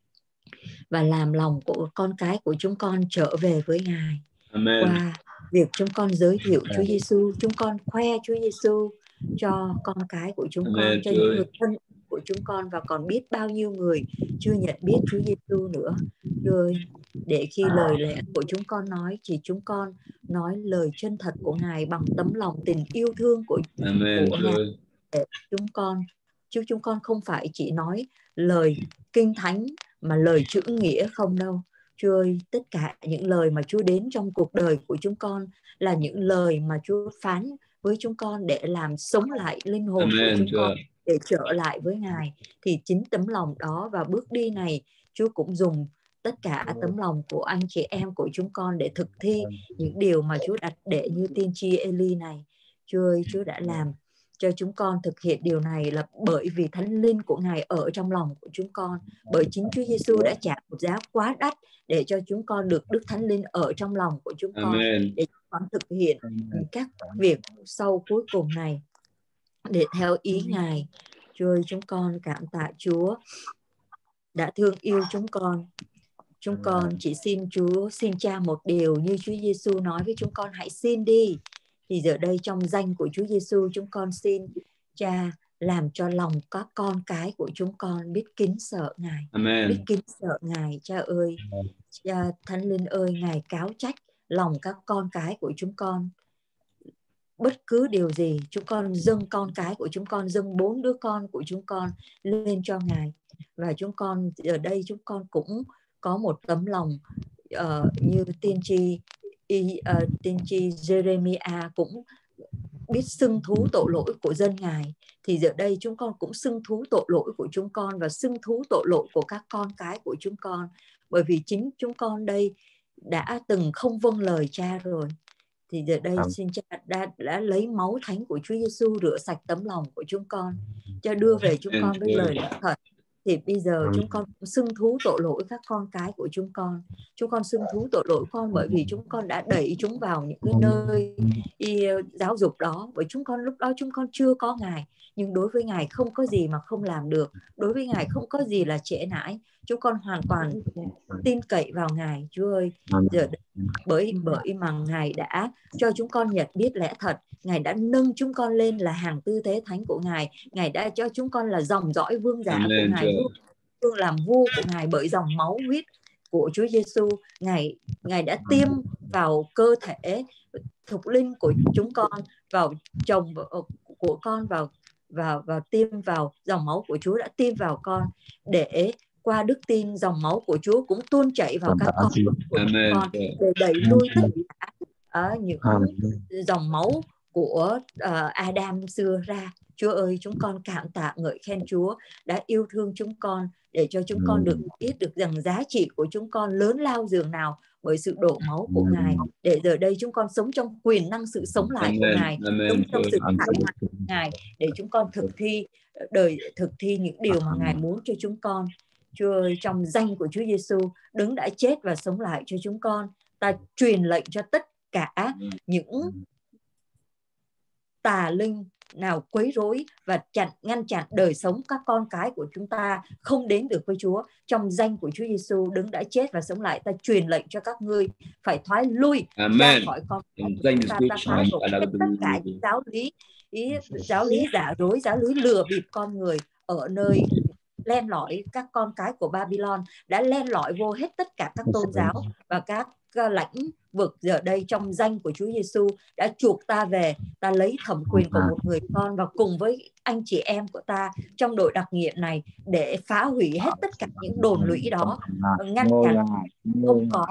và làm lòng của con cái của chúng con trở về với Ngài. Amen. Qua việc chúng con giới thiệu Chúa Giêsu, chúng con khoe Chúa Giêsu cho con cái của chúng con, cho những người thân của chúng con, và còn biết bao nhiêu người chưa nhận biết Chúa Giêsu nữa. Rồi để khi lời lẽ của chúng con nói, chỉ chúng con nói lời chân thật của Ngài bằng tấm lòng tình yêu thương của Ngài. Để chúng con không phải chỉ nói lời kinh thánh mà lời chữ nghĩa không đâu. Chúa ơi, tất cả những lời mà Chúa đến trong cuộc đời của chúng con là những lời mà Chúa phán với chúng con để làm sống lại linh hồn của chúng con, để trở lại với Ngài. Thì chính tấm lòng đó và bước đi này, Chúa cũng dùng tất cả tấm lòng của anh chị em của chúng con để thực thi những điều mà Chúa đặt để như tiên tri Eli này. Chúa ơi, Chúa đã làm cho chúng con thực hiện điều này là bởi vì Thánh Linh của Ngài ở trong lòng của chúng con, bởi chính Chúa Giêsu đã trả một giá quá đắt để cho chúng con được Đức Thánh Linh ở trong lòng của chúng con, để chúng con thực hiện các việc sau cuối cùng này để theo ý Ngài. Chúa ơi, chúng con cảm tạ Chúa đã thương yêu chúng con. Chúng con chỉ xin Chúa, xin Cha một điều như Chúa Giêsu nói với chúng con, hãy xin đi. Thì giờ đây trong danh của Chúa Giêsu, chúng con xin Cha làm cho lòng các con cái của chúng con biết kính sợ Ngài. Amen. Biết kính sợ Ngài. Cha ơi, Cha Thánh Linh ơi, Ngài cáo trách lòng các con cái của chúng con. Bất cứ điều gì, chúng con dâng con cái của chúng con, dâng 4 đứa con của chúng con lên cho Ngài. Và chúng con ở đây chúng con cũng có một tấm lòng như tiên tri Jeremiah cũng biết xưng thú tội lỗi của dân Ngài, thì giờ đây chúng con cũng xưng thú tội lỗi của chúng con và xưng thú tội lỗi của các con cái của chúng con, bởi vì chính chúng con đây đã từng không vâng lời Cha rồi. Thì giờ đây xin Cha đã lấy máu thánh của Chúa Giêsu rửa sạch tấm lòng của chúng con, cho đưa về chúng con với lời lẽ thật. Thì bây giờ chúng con xưng thú tội lỗi các con cái của chúng con. Chúng con xưng thú tội lỗi con bởi vì chúng con đã đẩy chúng vào những cái nơi giáo dục đó. Bởi chúng con lúc đó chúng con chưa có Ngài. Nhưng đối với Ngài không có gì mà không làm được. Đối với Ngài không có gì là trễ nải. Chúng con hoàn toàn tin cậy vào Ngài. Chúa ơi, giờ bởi mà Ngài đã cho chúng con nhận biết lẽ thật. Ngài đã nâng chúng con lên là hàng tư tế thánh của Ngài. Ngài đã cho chúng con là dòng dõi vương giả của Ngài, vương làm vua của Ngài bởi dòng máu huyết của Chúa Giêsu. Ngài đã tiêm vào cơ thể thuộc linh của chúng con, vào chồng của con, vào tiêm vào dòng máu của Chúa đã tiêm vào con, để qua đức tin dòng máu của Chúa cũng tuôn chảy vào các con của chúng con, để đẩy lui tất cả những dòng máu của Adam xưa ra. Chúa ơi, chúng con cảm tạ ngợi khen Chúa đã yêu thương chúng con, để cho chúng con được biết được rằng giá trị của chúng con lớn lao dường nào bởi sự đổ máu của Ngài, để giờ đây chúng con sống trong quyền năng sự sống lại của Ngài, sống trong sự khải hoàn của Ngài, để chúng con thực thi những điều mà Ngài muốn cho chúng con. Chúa ơi, trong danh của Chúa Giêsu, Đấng đã chết và sống lại cho chúng con, ta truyền lệnh cho tất cả những tà linh nào quấy rối và ngăn chặn đời sống các con cái của chúng ta không đến được với Chúa. Trong danh của Chúa Giêsu, Đấng đã chết và sống lại, ta truyền lệnh cho các ngươi phải thoái lui ra khỏi con cái của chúng ta. Ta phá đổ tất cả những giáo lý giả dối, giáo lý lừa bịp con người ở nơi len lỏi. Các con cái của Babylon đã len lỏi vô hết tất cả các tôn giáo và các lãnh vực. Giờ đây trong danh của Chúa Giêsu đã chuộc ta về, ta lấy thẩm quyền của một người con và cùng với anh chị em của ta trong đội đặc nhiệm này để phá hủy hết tất cả những đồn lũy đó, ngăn chặn không có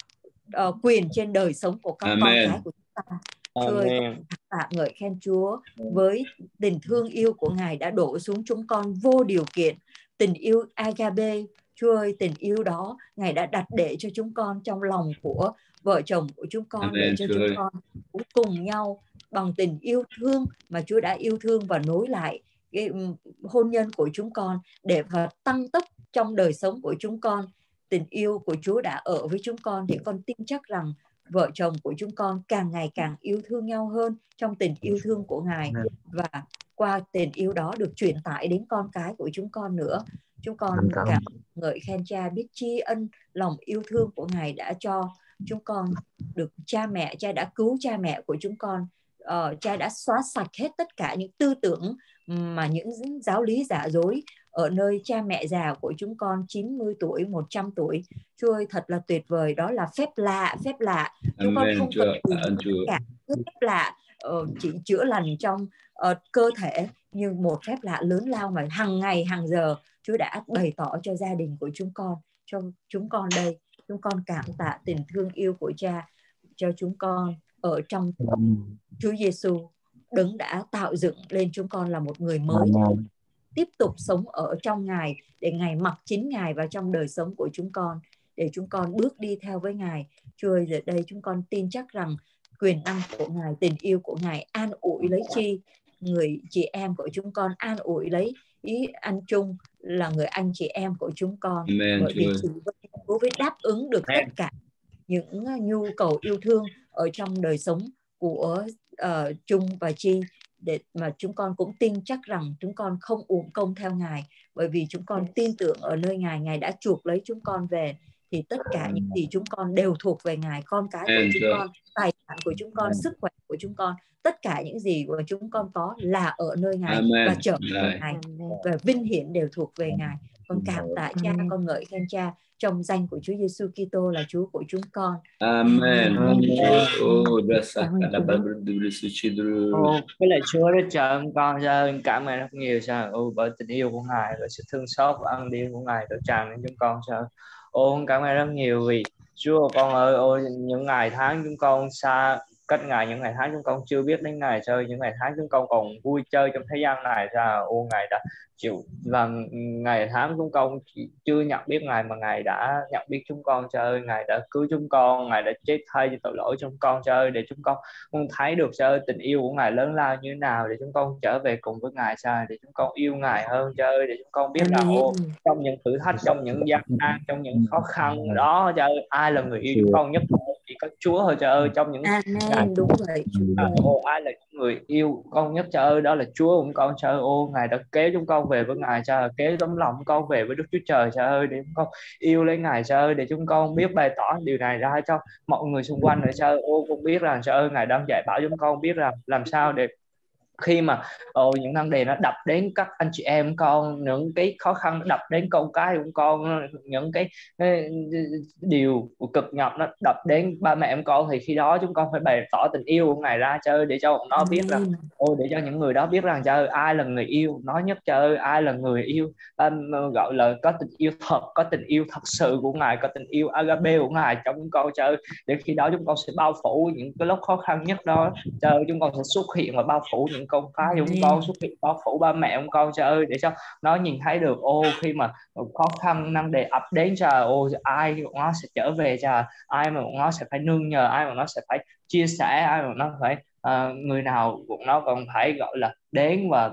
quyền trên đời sống của các con cái của chúng ta. Chúa ơi, tạ ngợi khen Chúa với tình thương yêu của Ngài đã đổ xuống chúng con vô điều kiện, tình yêu agape. Chúa ơi, tình yêu đó Ngài đã đặt để cho chúng con trong lòng của vợ chồng của chúng con, để cho chúng con cũng cùng nhau bằng tình yêu thương mà Chúa đã yêu thương và nối lại cái hôn nhân của chúng con, để và tăng tốc trong đời sống của chúng con. Tình yêu của Chúa đã ở với chúng con, thì con tin chắc rằng vợ chồng của chúng con càng ngày càng yêu thương nhau hơn trong tình yêu thương của Ngài, và qua tình yêu đó được truyền tải đến con cái của chúng con nữa. Chúng con cảm ngợi khen Cha, biết tri ân lòng yêu thương của Ngài đã cho chúng con được cha mẹ. Cha đã cứu cha mẹ của chúng con. Cha đã xóa sạch hết tất cả những tư tưởng mà những giáo lý giả dối ở nơi cha mẹ già của chúng con 90 tuổi, 100 tuổi. Chúa ơi, thật là tuyệt vời. Đó là phép lạ. Chúng con không cần tất cả phép lạ chỉ chữa lành trong cơ thể, nhưng một phép lạ lớn lao mà hàng ngày hàng giờ Chúa đã bày tỏ cho gia đình của chúng con, cho chúng con đây. Chúng con cảm tạ tình thương yêu của Cha cho chúng con ở trong Chúa Giêsu. Đấng đã tạo dựng lên chúng con là một người mới, tiếp tục sống ở trong Ngài, để Ngài mặc chính Ngài vào trong đời sống của chúng con, để chúng con bước đi theo với Ngài. Chúa ơi, giờ đây chúng con tin chắc rằng quyền năng của Ngài, tình yêu của Ngài an ủi lấy Chi, người chị em của chúng con, an ủi lấy ý anh Trung là người anh chị em của chúng con. Bởi vì Chúa với đáp ứng được tất cả những nhu cầu yêu thương ở trong đời sống của Trung và Chi, để mà chúng con cũng tin chắc rằng chúng con không uổng công theo Ngài, bởi vì chúng con tin tưởng ở nơi Ngài. Ngài đã chuộc lấy chúng con về, thì tất cả những gì chúng con đều thuộc về Ngài. Con cái của chúng con, tài sản của chúng con, sức khỏe của chúng con, tất cả những gì của chúng con có là ở nơi Ngài và trở về Ngài, và vinh hiển đều thuộc về Ngài. Con cảm tạ Cha, con ngợi khen Cha trong danh của Chúa Giêsu Kitô là Chúa của chúng con. Amen. Với lại Chúa đã chờ con ra, cảm ơn rất nhiều sao bởi tình yêu của Ngài và sự thương xót và ân điển của Ngài đổ tràn lên chúng con sao. Con cảm ơn rất nhiều vì Chúa con ơi, những ngày tháng chúng con xa cách Ngài, những ngày tháng chúng con chưa biết đến Ngài sao, những ngày tháng chúng con còn vui chơi trong thế gian này sao. Ngài đã chịu, và ngày tháng chúng con chưa nhận biết Ngài mà Ngài đã nhận biết chúng con Trời ơi. Ngài đã cứu chúng con, Ngài đã chết thay cho tội lỗi chúng con Trời ơi, để chúng con thấy được Trời ơi, tình yêu của Ngài lớn lao như thế nào, để chúng con trở về cùng với Ngài sao, để chúng con yêu Ngài hơn Trời ơi, để chúng con biết là trong những thử thách, trong những gian nan, trong những khó khăn đó Trời ơi, ai là người yêu chúng con nhất? Chỉ có Chúa thôi Trời ơi. Trong những đúng vậy. Ai là người yêu con nhất Trời ơi, đó là Chúa của con Trời ơi. Ngài đã kéo chúng con về với Ngài Trời ơi, kéo tấm lòng con về với Đức Chúa Trời Trời ơi, để chúng con yêu lấy Ngài Trời ơi, để chúng con biết bày tỏ điều này ra cho mọi người xung quanh nữa Trời ơi. Con biết rằng Trời ơi, Ngài đang dạy bảo chúng con biết rằng làm sao để khi mà những năng đề nó đập đến các anh chị em con, những cái khó khăn đập đến con cái của con, những cái điều cực nhọc nó đập đến ba mẹ em con, thì khi đó chúng con phải bày tỏ tình yêu của Ngài ra chơi, để cho bọn nó biết rằng để cho những người đó biết rằng trời ơi, ai là người yêu, nói nhất trời ơi, ai là người yêu, gọi là có tình yêu thật, có tình yêu thật sự của Ngài, có tình yêu agape của Ngài trong chúng con chơi, để khi đó chúng con sẽ bao phủ những cái lúc khó khăn nhất đó, trời chúng con sẽ xuất hiện và bao phủ những con cái chúng con, xuất hiện bao phủ ba mẹ chúng con, trời ơi, để cho nó nhìn thấy được khi mà khó khăn năng đề ập đến, trời ai nó sẽ trở về, trời ai mà nó sẽ phải nương nhờ, ai mà nó sẽ phải chia sẻ, ai mà nó phải người nào cũng nó còn phải gọi là đến và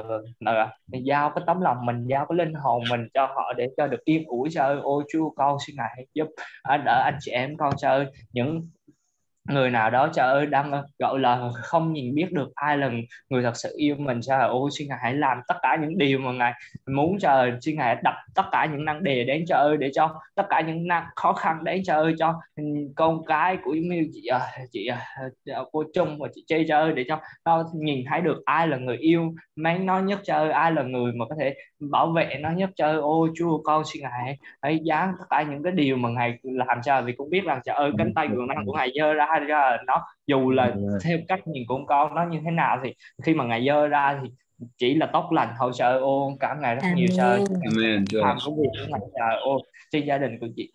giao cái tấm lòng mình, giao cái linh hồn mình cho họ, để cho được yên ủi. Trời ơi, ôi Chúa con xin Ngài hãy giúp đỡ anh chị em con, trời ơi, những người nào đó trời ơi đang gọi là không nhìn biết được ai là người thật sự yêu mình, trời ơi xin Ngài hãy làm tất cả những điều mà Ngài muốn, trời xin Ngài đập tất cả những năng đề đến, trời ơi, để cho tất cả những khó khăn đến, trời ơi, cho con cái của chị cô Trung và chị Chi, trời ơi, để cho nó nhìn thấy được ai là người yêu mấy nó nhất, trời ơi, ai là người mà có thể bảo vệ nó nhất, trời ơi, ôi Chúa con xin Ngài hãy dán tất cả những cái điều mà Ngài làm, cho vì cũng biết rằng trời ơi cánh tay quyền năng của Ngài giơ ra nó dù là theo cách nhìn của con nó như thế nào, thì khi mà Ngài giơ ra thì chỉ là tốt lành thôi, trời ơi, ô cảm Ngài rất nhiều, trời làm công việc của Ngài, trời ơi, trên gia đình của chị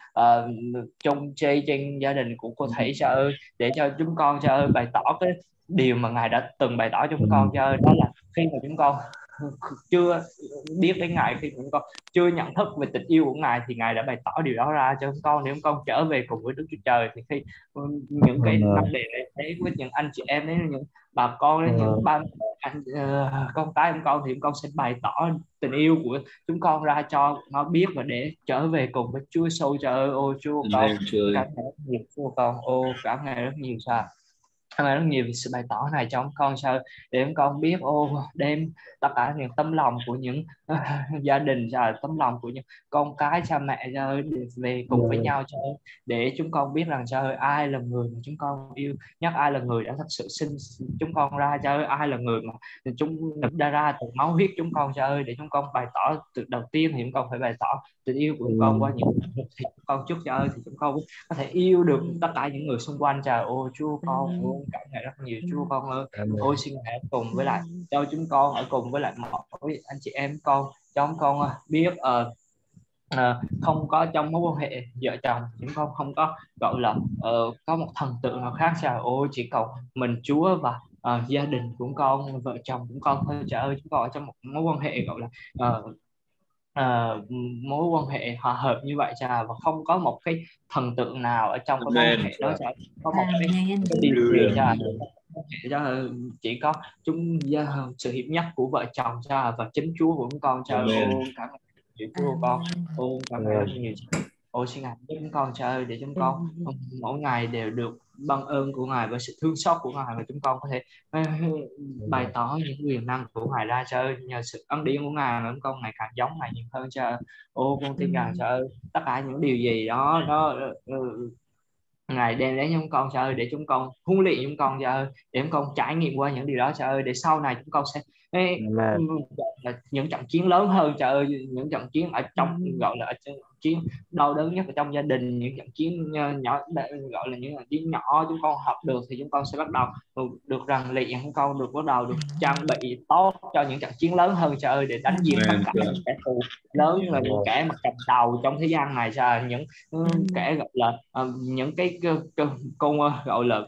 Trung Chi, trên gia đình của cô Thủy, trời ơi, để cho chúng con trời ơi bày tỏ cái điều mà Ngài đã từng bày tỏ cho chúng con, trời ơi, đó là khi mà chúng con chưa biết đến Ngài, khi chúng con chưa nhận thức về tình yêu của Ngài, thì Ngài đã bày tỏ điều đó ra cho chúng con, để chúng con trở về cùng với Đức Chúa Trời. Thì khi những cái năng đề này thấy với những anh chị em, đến những bà con, đến những ba anh con cái chúng con, thì chúng con sẽ bày tỏ tình yêu của chúng con ra cho nó biết, và để trở về cùng với Chúa Giêsu. Trời ơi, ô Chúa con cảm ơn rất nhiều, Chúa con cảm ơn rất nhiều, sao cảm ơn rất nhiều vì sự bày tỏ này cho chúng con, sao để chúng con biết đem tất cả những tấm lòng của những gia đình, rồi tấm lòng của những con cái cha mẹ rồi về cùng với nhau, cho để chúng con biết rằng trời ơi, ai là người mà chúng con yêu nhất, ai là người đã thật sự sinh chúng con ra, trời ơi, ai là người mà chúng đã ra từ máu huyết chúng con, trời ơi, để chúng con bày tỏ từ đầu tiên thì chúng con phải bày tỏ tình yêu của chúng con qua những thì chúng con chúc trời ơi thì chúng con có thể yêu được tất cả những người xung quanh. Trời ôi Chúa con cảm ơn rất nhiều, Chúa con ơi, ôi xin hãy cùng với lại cho chúng con ở cùng với lại mọi anh chị em con, cho chúng con biết không có trong mối quan hệ vợ chồng chúng con không có gọi là có một thần tượng nào khác. Trời ơi, chỉ cầu mình Chúa và gia đình của con, vợ chồng của con thôi. Trời ơi, chúng con ở trong một mối quan hệ gọi là mối quan hệ hòa hợp như vậy, Trời, và không có một cái thần tượng nào ở trong cái mối quan hệ đó. Trời, có một cái điều gì cho chỉ có sự hiệp nhất của vợ chồng, Trời, và chính Chúa của chúng con. Trời ơi, cảm ơn Chúa con, cảm ơn rất nhiều. Ôi xin Ngài giúp chúng con, Trời ơi, để chúng con mỗi ngày đều được ban ơn của Ngài và sự thương xót của Ngài, và chúng con có thể bày tỏ những quyền năng của Ngài ra. Trời ơi, nhờ sự ân điển của Ngài mà chúng con ngày càng giống Ngài nhiều hơn. Trời ơi, con tin rằng Trời ơi, tất cả những điều gì đó Ngài đem đến chúng con, Trời ơi, để chúng con huấn luyện chúng con, Trời ơi, để chúng con trải nghiệm qua những điều đó, Trời ơi, để sau này chúng con sẽ những trận chiến lớn hơn. Trời ơi, những trận chiến ở trong gọi là chiến đau đớn nhất ở trong gia đình, những trận chiến nhỏ gọi là những trận chiến nhỏ chúng con học được, thì chúng con sẽ bắt đầu được rèn luyện, chúng con được bắt đầu được trang bị tốt cho những trận chiến lớn hơn. Trời ơi, để đánh diệt tất cả những kẻ thù lớn, là những kẻ mà cầm đầu trong thế gian này. Trời, những kẻ gọi là những cái con gọi là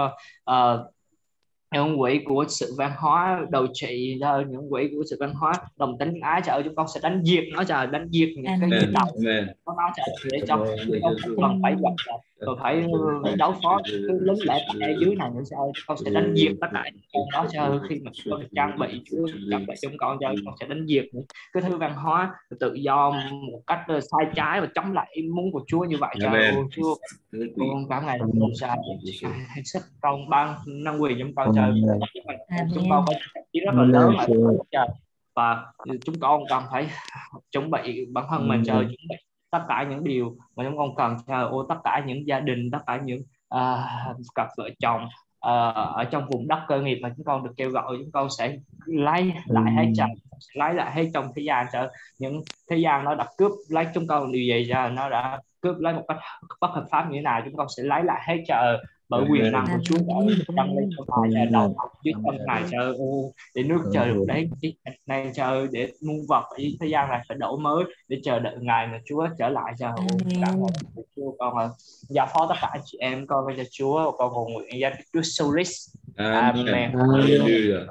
những quỷ của sự văn hóa đồi trụy, những quỷ của sự văn hóa đồng tính ái. Trời ơi, chúng con sẽ đánh diệt nó, Trời, đánh diệt những cái đầu của nó, Trời, để cho chúng con cần phải gặp rồi phải đấu phó cái lính lẻ tẻ dưới này nữa. Trời, chúng con sẽ đánh diệt tất cả những con đó. Trời, khi mà chúng con trang bị chúng con, Trời, con sẽ đánh diệt những cái thứ văn hóa tự do một cách sai trái và chống lại ý muốn của Chúa như vậy. Trời, Chúa con cảm ơn Ngài, Trời, sức công ban năng quyền chúng con. Trời, chúng con có chiến rất là lớn ở Trời, và chúng con cần phải chuẩn bị bản thân mình. Trời, chuẩn bị tất cả những điều mà chúng con cần. Trời, tất cả những gia đình, tất cả những cặp vợ chồng ở trong vùng đất cơ nghiệp mà chúng con được kêu gọi, chúng con sẽ lấy lại hết Cha, lấy lại hết trong thế gian Cha. Những thế gian nó đã cướp lấy chúng con điều gì Cha, nó đã cướp lấy một cách bất hợp pháp như thế nào, chúng con sẽ lấy lại hết Cha, bởi quyền năng của Chúa đã dâng lên trong Ngài Cha, đầu óc dưới chân Ngài Cha, để nước trời được đến này Cha, để muôn vật ở thế gian này phải đổi mới để chờ đợi Ngài mà Chúa trở lại Cha. Cảm ơn Chúa con giao phó tất cả anh chị em con cho Chúa, con cầu nguyện danh Chúa Solis. Amen. Hallelujah.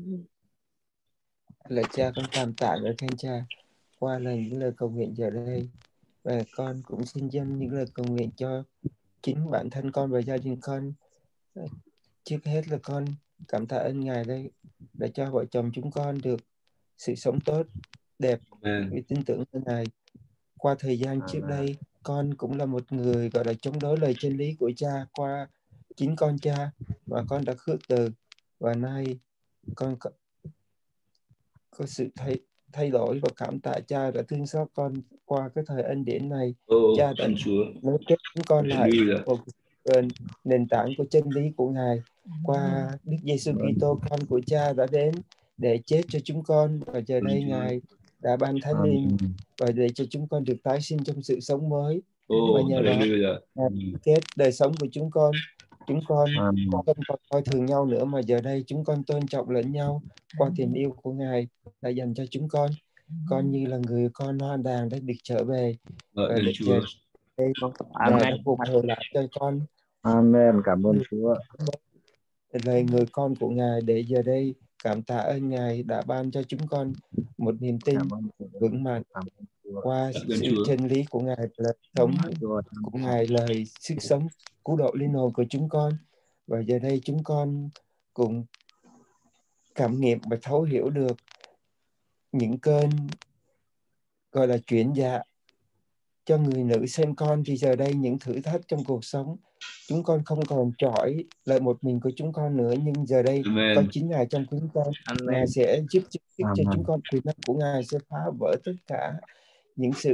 Lạy Cha, con cảm tạ ngợi khen Cha qua những lời cầu nguyện giờ đây, và con cũng xin dâng những lời cầu nguyện cho chính bản thân con và gia đình con. Trước hết là con cảm tạ ơn Ngài đây đã cho vợ chồng chúng con được sự sống tốt đẹp vì tin tưởng ở Ngài. Qua thời gian trước đây, con cũng là một người gọi là chống đối lời chân lý của Cha qua chính con Cha, và con đã khước từ, và nay con có sự thay đổi, và cảm tạ Cha đã thương xót con qua cái thời ân điển này. Cha đã nối kết chúng con lại một nền tảng của chân lý của Ngài qua Đức Giêsu Kitô, con của Cha đã đến để chết cho chúng con, và giờ đây Ngài đã ban Thánh Linh và để cho chúng con được tái sinh trong sự sống mới. Và nhờ đó kết đời sống của chúng con không còn coi thường nhau nữa, mà giờ đây chúng con tôn trọng lẫn nhau qua tình yêu của Ngài đã dành cho chúng con. Con như là người con hoan đàn đã được trở về và được chờ đây, Ngài đã phục hồi lại cho con. Amen. Cảm ơn Chúa. Lời người con của Ngài để giờ đây cảm tạ ơn Ngài đã ban cho chúng con một niềm tin vững mạnh qua sự chân lý của Ngài, lời sống của Ngài, lời sức sống cứu độ linh hồn của chúng con. Và giờ đây chúng con cũng cảm nghiệm và thấu hiểu được những cơn gọi là chuyển dạ cho người nữ sinh con. Thì giờ đây những thử thách trong cuộc sống, chúng con không còn trỏi lại một mình của chúng con nữa, nhưng giờ đây có chính Ngài trong chúng con. Ngài sẽ giúp cho chúng con, quyền năng của Ngài sẽ phá vỡ tất cả những sự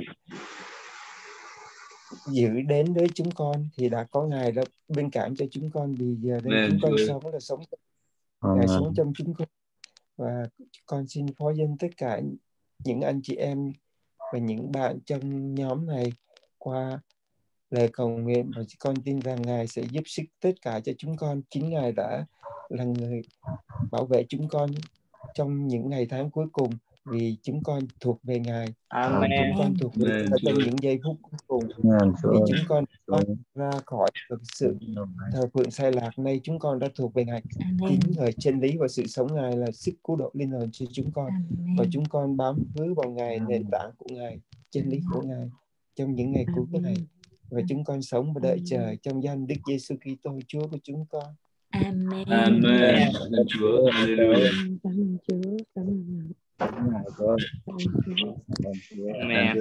giữ đến với chúng con. Thì đã có Ngài đã bên cạnh cho chúng con, vì giờ đây chúng con sống là sống Ngài sống trong chúng con. Và con xin phó dâng tất cả những anh chị em và những bạn trong nhóm này qua lời cầu nguyện, và con tin rằng Ngài sẽ giúp sức tất cả cho chúng con. Chính Ngài đã là người bảo vệ chúng con trong những ngày tháng cuối cùng, vì chúng con thuộc về Ngài. Amen. Chúng con thuộc về trong những giây phút cuối cùng, vì chúng con ra khỏi được sự thờ phượng sai lạc. Nay chúng con đã thuộc về Ngài. Kính ngợi chân lý và sự sống Ngài là sức cứu độ linh hồn cho chúng con. Và chúng con bám víu vào Ngài, nền tảng của Ngài, chân lý của Ngài trong những ngày cuối này. Và chúng con sống và đợi chờ trong danh Đức Giêsu Kitô Chúa của chúng con. Amen. Amen. Cảm ơn Chúa. Hallelujah. Cảm ơn Chúa. Cảm ơn Ngài con. Amen.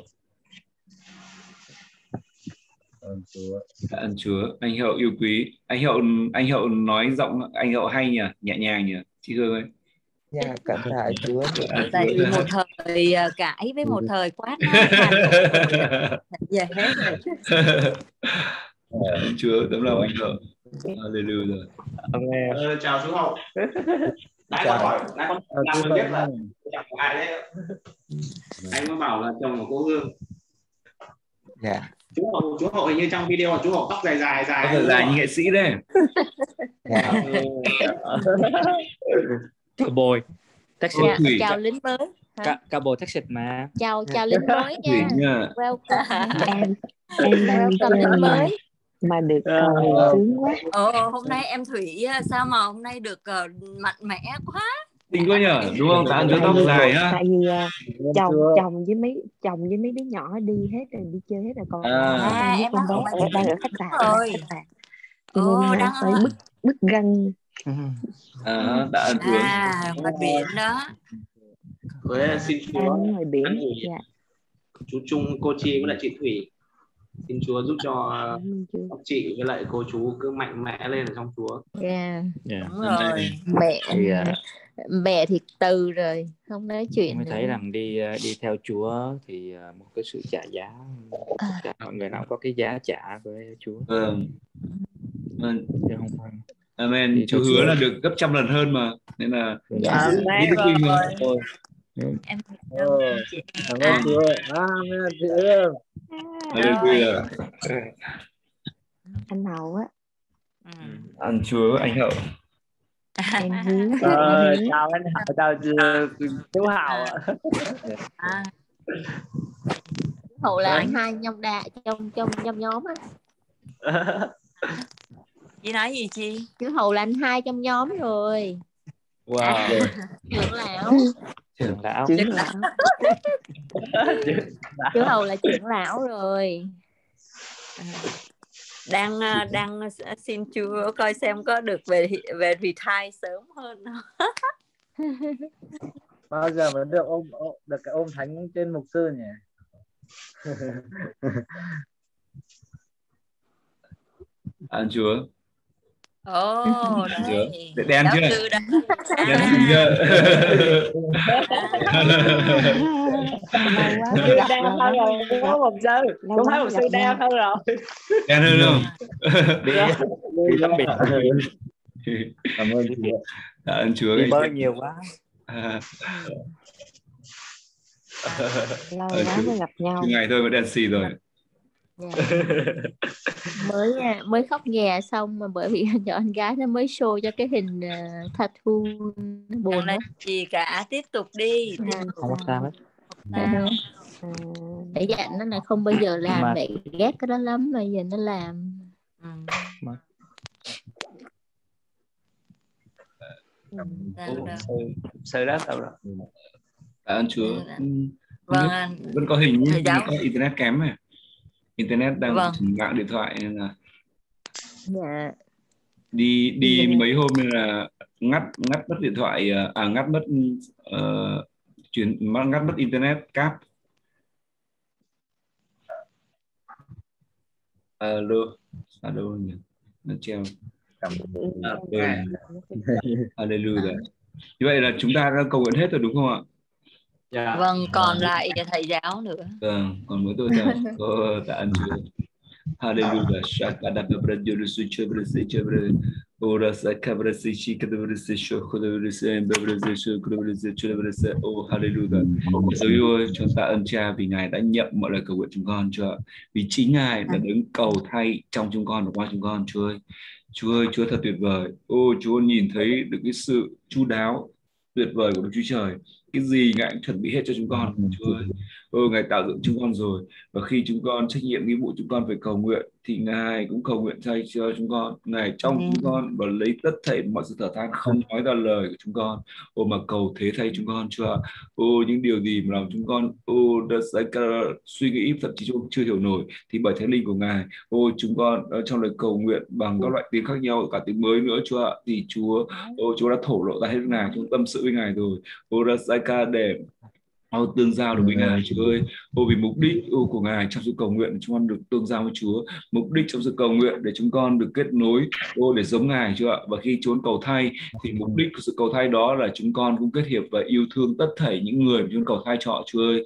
Cảm ơn Chúa. Anh Hậu yêu quý. Anh Hậu nói giọng anh Hậu hay nhỉ, nhẹ nhàng nhỉ, chị Hương ơi. Dạ, cảm tạ Chúa. Tại vì một thời cãi với một thời quát nó thành về hết rồi. Cảm ơn Chúa, tấm lòng anh Hậu. Hallelujah. Amen. Chào chú Hậu. Nãy con hỏi, nãy con làm được biết là chồng của ai đấy. Anh mới bảo là chồng của cô Hương. Dạ. Chú Hậu hình như trong video chú Hậu tóc dài Dài như nghệ sĩ đấy. Dạ. Cowboy Texas. Chào lính mới. Cowboy Texas mà. Chào lính mới nha. Welcome. Em welcome lính mới. Mà được sướng quá. Hôm nay em Thủy sao mà hôm nay được mạnh mẽ quá. Xinh quá nhở, đúng không? Bạn cho tóc dài á. Tại vì chồng với mấy đứa nhỏ đi hết rồi, đi chơi hết rồi, còn em đang ở khách sạn rồi. Cho nên đang phải bứt răng. Đã ăn uống. Ngoài biển đó. Với xin Chúa ngoài biển. Dạ. Chú Trung, cô Chi với lại chị Thủy, xin Chúa giúp cho các chị với lại cô chú cứ mạnh mẽ lên ở trong Chúa. Đúng rồi. Mẹ thì từ rồi không nói chuyện mới thấy rằng đi theo Chúa thì một cái sự trả giá, mọi người nào có cái giá trả với Chúa. Amen. Thì Chúa thật hứa sự là được gấp trăm lần hơn mà, nên là Dạ. giữ đức tin thôi. Em Cảm ơn Chúa. Amen. Chị ơi. Hallelujah. Anh Hậu á. Anh Chúa, anh Hậu. Em Hiếu. Em Hiếu. Chào anh Hậu, chào chú Hậu ạ. Hậu là anh hai trong nhóm á. Chị nói gì chị? Chú Hậu là anh hai trong nhóm rồi. Wow. Trưởng lão. trưởng lão. Trưởng lão. Chú Hậu là trưởng lão rồi. Đang xin Chúa coi xem có được về retire sớm hơn không? Bao giờ mới được được cái ôm thánh trên mục sư nhỉ? Anh Chúa. Ồ, đấy. Đen Giáo chưa? sư đó. Đen chưa? Lâu quá Mục mới sư gặp đen rồi. hơn rồi, đúng không mục sư? Đúng thấy mục sư đen hơn rồi. Đen hơn không? Đi tắm biển. Cảm ơn Chúa. Anh Chúa. Đi bơi nhiều quá. Lâu quá mới gặp nhau. Ngày thôi mà đen xì rồi. Mới khóc nhè xong mà bởi vì nhỏ anh gái nó mới show cho cái hình tattoo buồn đó. Gì cả, tiếp tục đi. Không có sao hết. Để dặn nó là không bao giờ làm Mà... mẹ ghét cái đó lắm, bây giờ nó làm. Sự đó đâu rồi. Cảm ơn Chúa. Vâng, vẫn có hình như có internet kém này. Internet đang mạng điện thoại nên là đi mấy hôm nên là ngắt mất điện thoại, ngắt mất internet cáp. Alo nhỉ, nó treo. Hallelujah. Như vậy là chúng ta đã cầu nguyện hết rồi đúng không ạ? Dạ. Vâng, còn lại thầy giáo nữa. Vâng, còn mỗi tôi thôi. Tạ ơn Chúa. Hallelujah. Shakada Babrajusu Chabrasi Chabre. Ora Sakabrasi Chikabrasi Shokobrasi Babrasi Shokobrasi Chabrasi. Oh hallelujah. Chúa ơi, chúng ta ơn Cha vì Ngài đã nhận mọi lời cầu nguyện chúng con, Chúa. Vì chính Ngài đã đứng cầu thay trong chúng con và qua chúng con, Chúa ơi. Chúa ơi, Chúa thật tuyệt vời. Chúa nhìn thấy được cái sự chu đáo tuyệt vời của Đức Chúa Trời. Cái gì Ngài cũng chuẩn bị hết cho chúng con, Chúa ơi. Ngài tạo dựng chúng con rồi, và khi chúng con trách nhiệm nghĩa vụ chúng con phải cầu nguyện thì Ngài cũng cầu nguyện thay cho chúng con. Ngài trong chúng con và lấy tất thảy mọi sự thở than không nói ra lời của chúng con, mà cầu thế thay chúng con, Chúa. Những điều gì mà làm chúng con suy nghĩ thậm chí chúng chưa hiểu nổi thì bởi Thánh Linh của Ngài, chúng con trong lời cầu nguyện bằng các loại tiếng khác nhau, cả tiếng mới nữa, Chúa ạ, thì Chúa đã thổ lộ ra hết Ngài, chúng tâm sự với Ngài rồi, để tương giao được với Ngài, Chúa ơi. Vì mục đích của Ngài trong sự cầu nguyện chúng con được tương giao với Chúa, mục đích trong sự cầu nguyện để chúng con được kết nối để giống Ngài, Chúa ạ. Và khi Chúa cầu thay thì mục đích của sự cầu thay đó là chúng con cũng kết hiệp và yêu thương tất thảy những người mà chúng cầu thay cho, Chúa ơi.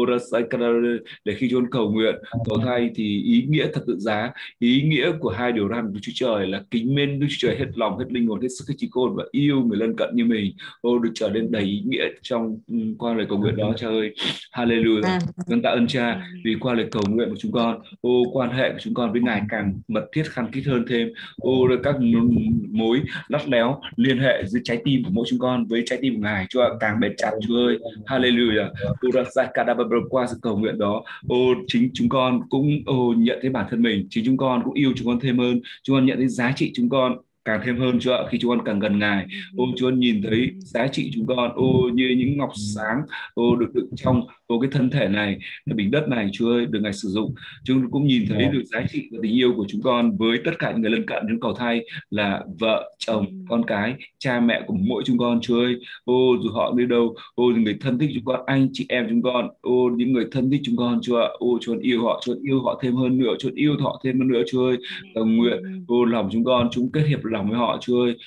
Để khi chúng cầu nguyện cầu thay thì ý nghĩa thật tự giá, ý nghĩa của hai điều răn của Chúa Trời là kính mến Đức Chúa Trời hết lòng, hết linh hồn, hết sức, hết trí khôn và yêu người lân cận như mình, được trở nên đầy ý nghĩa trong qua lời cầu nguyện đó, Cha ơi. Hallelujah. Con tạ ơn Cha vì qua lời cầu nguyện của chúng con, quan hệ của chúng con với Ngài càng mật thiết khăng khít hơn thêm, các mối lắt léo liên hệ giữa trái tim của mỗi chúng con với trái tim của Ngài, Chúa càng bền chặt, Chúa ơi. Hallelujah. Qua sự cầu nguyện đó, chính chúng con cũng nhận thấy bản thân mình, chính chúng con cũng yêu chúng con thêm hơn, chúng con nhận thấy giá trị chúng con càng thêm hơn, Chúa ạ. Khi chúng con càng gần Ngài, Chúa nhìn thấy giá trị chúng con như những ngọc sáng được đựng trong cái thân thể này, cái bình đất này, Chúa ơi, được Ngài sử dụng. Chúng cũng nhìn thấy được giá trị và tình yêu của chúng con với tất cả những người lân cận chúng cầu thay là vợ, chồng, con cái, cha mẹ của mỗi chúng con, Chúa ơi. Dù họ đi đâu, những người thân thích chúng con, anh chị em chúng con, những người thân thích chúng con, Chúa ạ. Chúa yêu họ thêm hơn nữa, Chúa yêu họ thêm hơn nữa, Chúa ơi. Cầu nguyện lòng chúng con chúng kết hiệp lòng lòng với họ, Chúa ơi.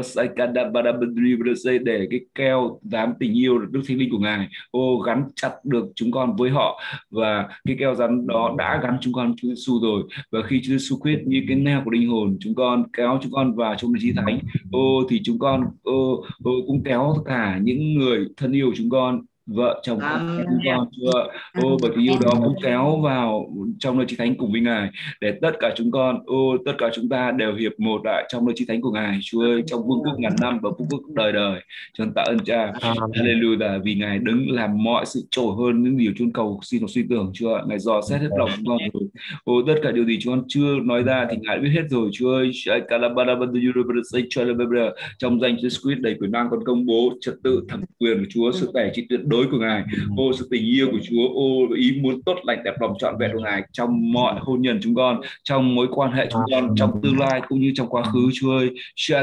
Để cái keo dán tình yêu Đức Thánh Linh của Ngài gắn chặt được chúng con với họ, và cái keo dán đó đã gắn chúng con Chúa Giêsu rồi. Và khi Chúa Giêsu Christ như cái neo của linh hồn chúng con kéo chúng con vào trong Chí Thánh, thì chúng con cũng kéo tất cả những người thân yêu chúng con, vợ chồng chúng con, Chúa. Bởi tình yêu đó cũng kéo vào trong nơi Chí Thánh cùng với Ngài, để tất cả chúng con, tất cả chúng ta đều hiệp một lại trong nơi Chí Thánh của Ngài, Chúa ơi, trong vương quốc ngàn năm và vương quốc đời đời. Chúng tạ ơn Cha, Hallelujah, vì Ngài đứng làm mọi sự trội hơn những điều chúng cầu xin và suy tưởng, Chúa. Ngài dò xét hết lòng chúng con rồi. Tất cả điều gì chúng con chưa nói ra thì Ngài biết hết rồi, Chúa ơi. Trong danh Chúa Christ đầy quyền năng, con công bố trật tự thẩm quyền của Chúa, sự tể trị tuyệt đối của Ngài, sự tình yêu của Chúa, ý muốn tốt lành đẹp lòng trọn vẹn của Ngài trong mọi hôn nhân chúng con, trong mối quan hệ chúng con, trong tương lai cũng như trong quá khứ, Chúa ơi.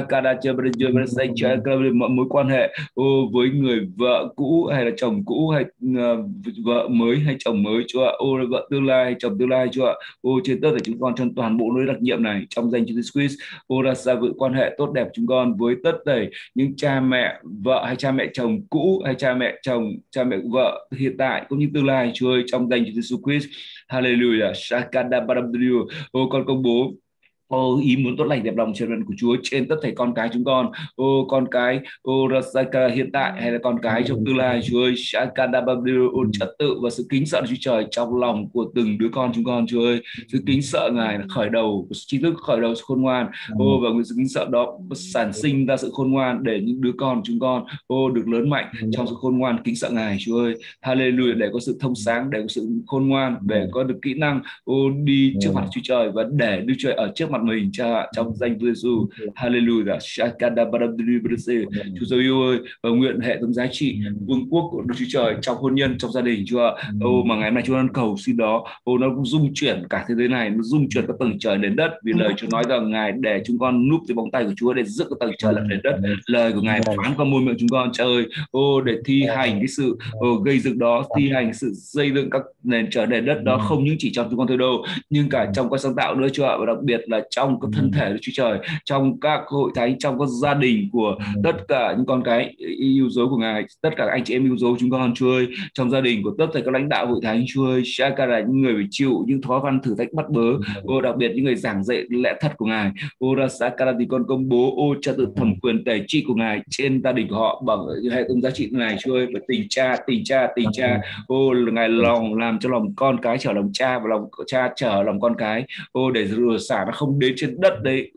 Mọi mối quan hệ với người vợ cũ hay là chồng cũ, hay vợ mới hay chồng mới, Chúa ạ. Vợ tương lai hay chồng tương lai, Chúa ạ. Trên tất cả chúng con trong toàn bộ nơi đặc nhiệm này, trong danh Chúa Christ, ra sao vợ quan hệ tốt đẹp chúng con với tất thảy những cha mẹ vợ hay cha mẹ chồng cũ, hay cha mẹ chồng, cha mẹ vợ hiện tại cũng như tương lai, Chúa ơi, trong danh Chúa Jesus Christ. Hallelujah. Con công bố ý muốn tốt lành đẹp lòng trần vẹn của Chúa trên tất thảy con cái chúng con, con cái hiện tại hay là con cái trong tương lai, Chúa ơi. Trật tự và sự kính sợ Chúa Trời trong lòng của từng đứa con chúng con, Chúa ơi. Sự kính sợ Ngài là khởi đầu tri thức, khởi đầu sự khôn ngoan, và sự kính sợ đó sản sinh ra sự khôn ngoan để những đứa con chúng con được lớn mạnh trong sự khôn ngoan kính sợ Ngài, Chúa ơi. Hallelujah. Để có sự thông sáng, để có sự khôn ngoan, để có được kỹ năng đi trước mặt Chúa Trời và để Đức Chúa Trời ở trước mặt mình, Cha, trong danh Chúa Giêsu. Hallelujah. Chúa Giêsu yêu ơi, và nguyện hệ thống giá trị vương quốc của Đức Chúa Trời trong hôn nhân, trong gia đình, Chúa ạ. Mà ngày hôm nay Chúa đang cầu xin đó, nó cũng rung chuyển cả thế giới này, nó rung chuyển các tầng trời đến đất, vì lời Chúa nói rằng Ngài để chúng con núp dưới bóng tay của Chúa để giữ các tầng trời lẫn đến đất. Lời của Ngài phán qua môi miệng chúng con, Cha ơi, để thi hành cái sự gây dựng đó, thi hành sự xây dựng các nền trời nền đất đó, không những chỉ trong chúng con thôi đâu, nhưng cả trong các sáng tạo nữa, Chúa ạ. Và đặc biệt là trong các thân thể của Chúa Trời, trong các hội thánh, trong các gia đình của tất cả những con cái yêu dấu của Ngài, tất cả anh chị em yêu dấu chúng con, Chúa ơi. Trong gia đình của tất cả các lãnh đạo hội thánh, Chúa ơi, là những người phải chịu những khó khăn thử thách bắt bớ, đặc biệt những người giảng dạy lẽ thật của Ngài, thì con công bố trật tự thẩm quyền tể trị của Ngài trên gia đình của họ bằng hệ thống giá trị này, Chúa ơi. Và tình cha, Ngài lòng làm cho lòng con cái trở lòng cha và lòng cha trở lòng con cái, để rửa xả nó không đến trên đất đấy.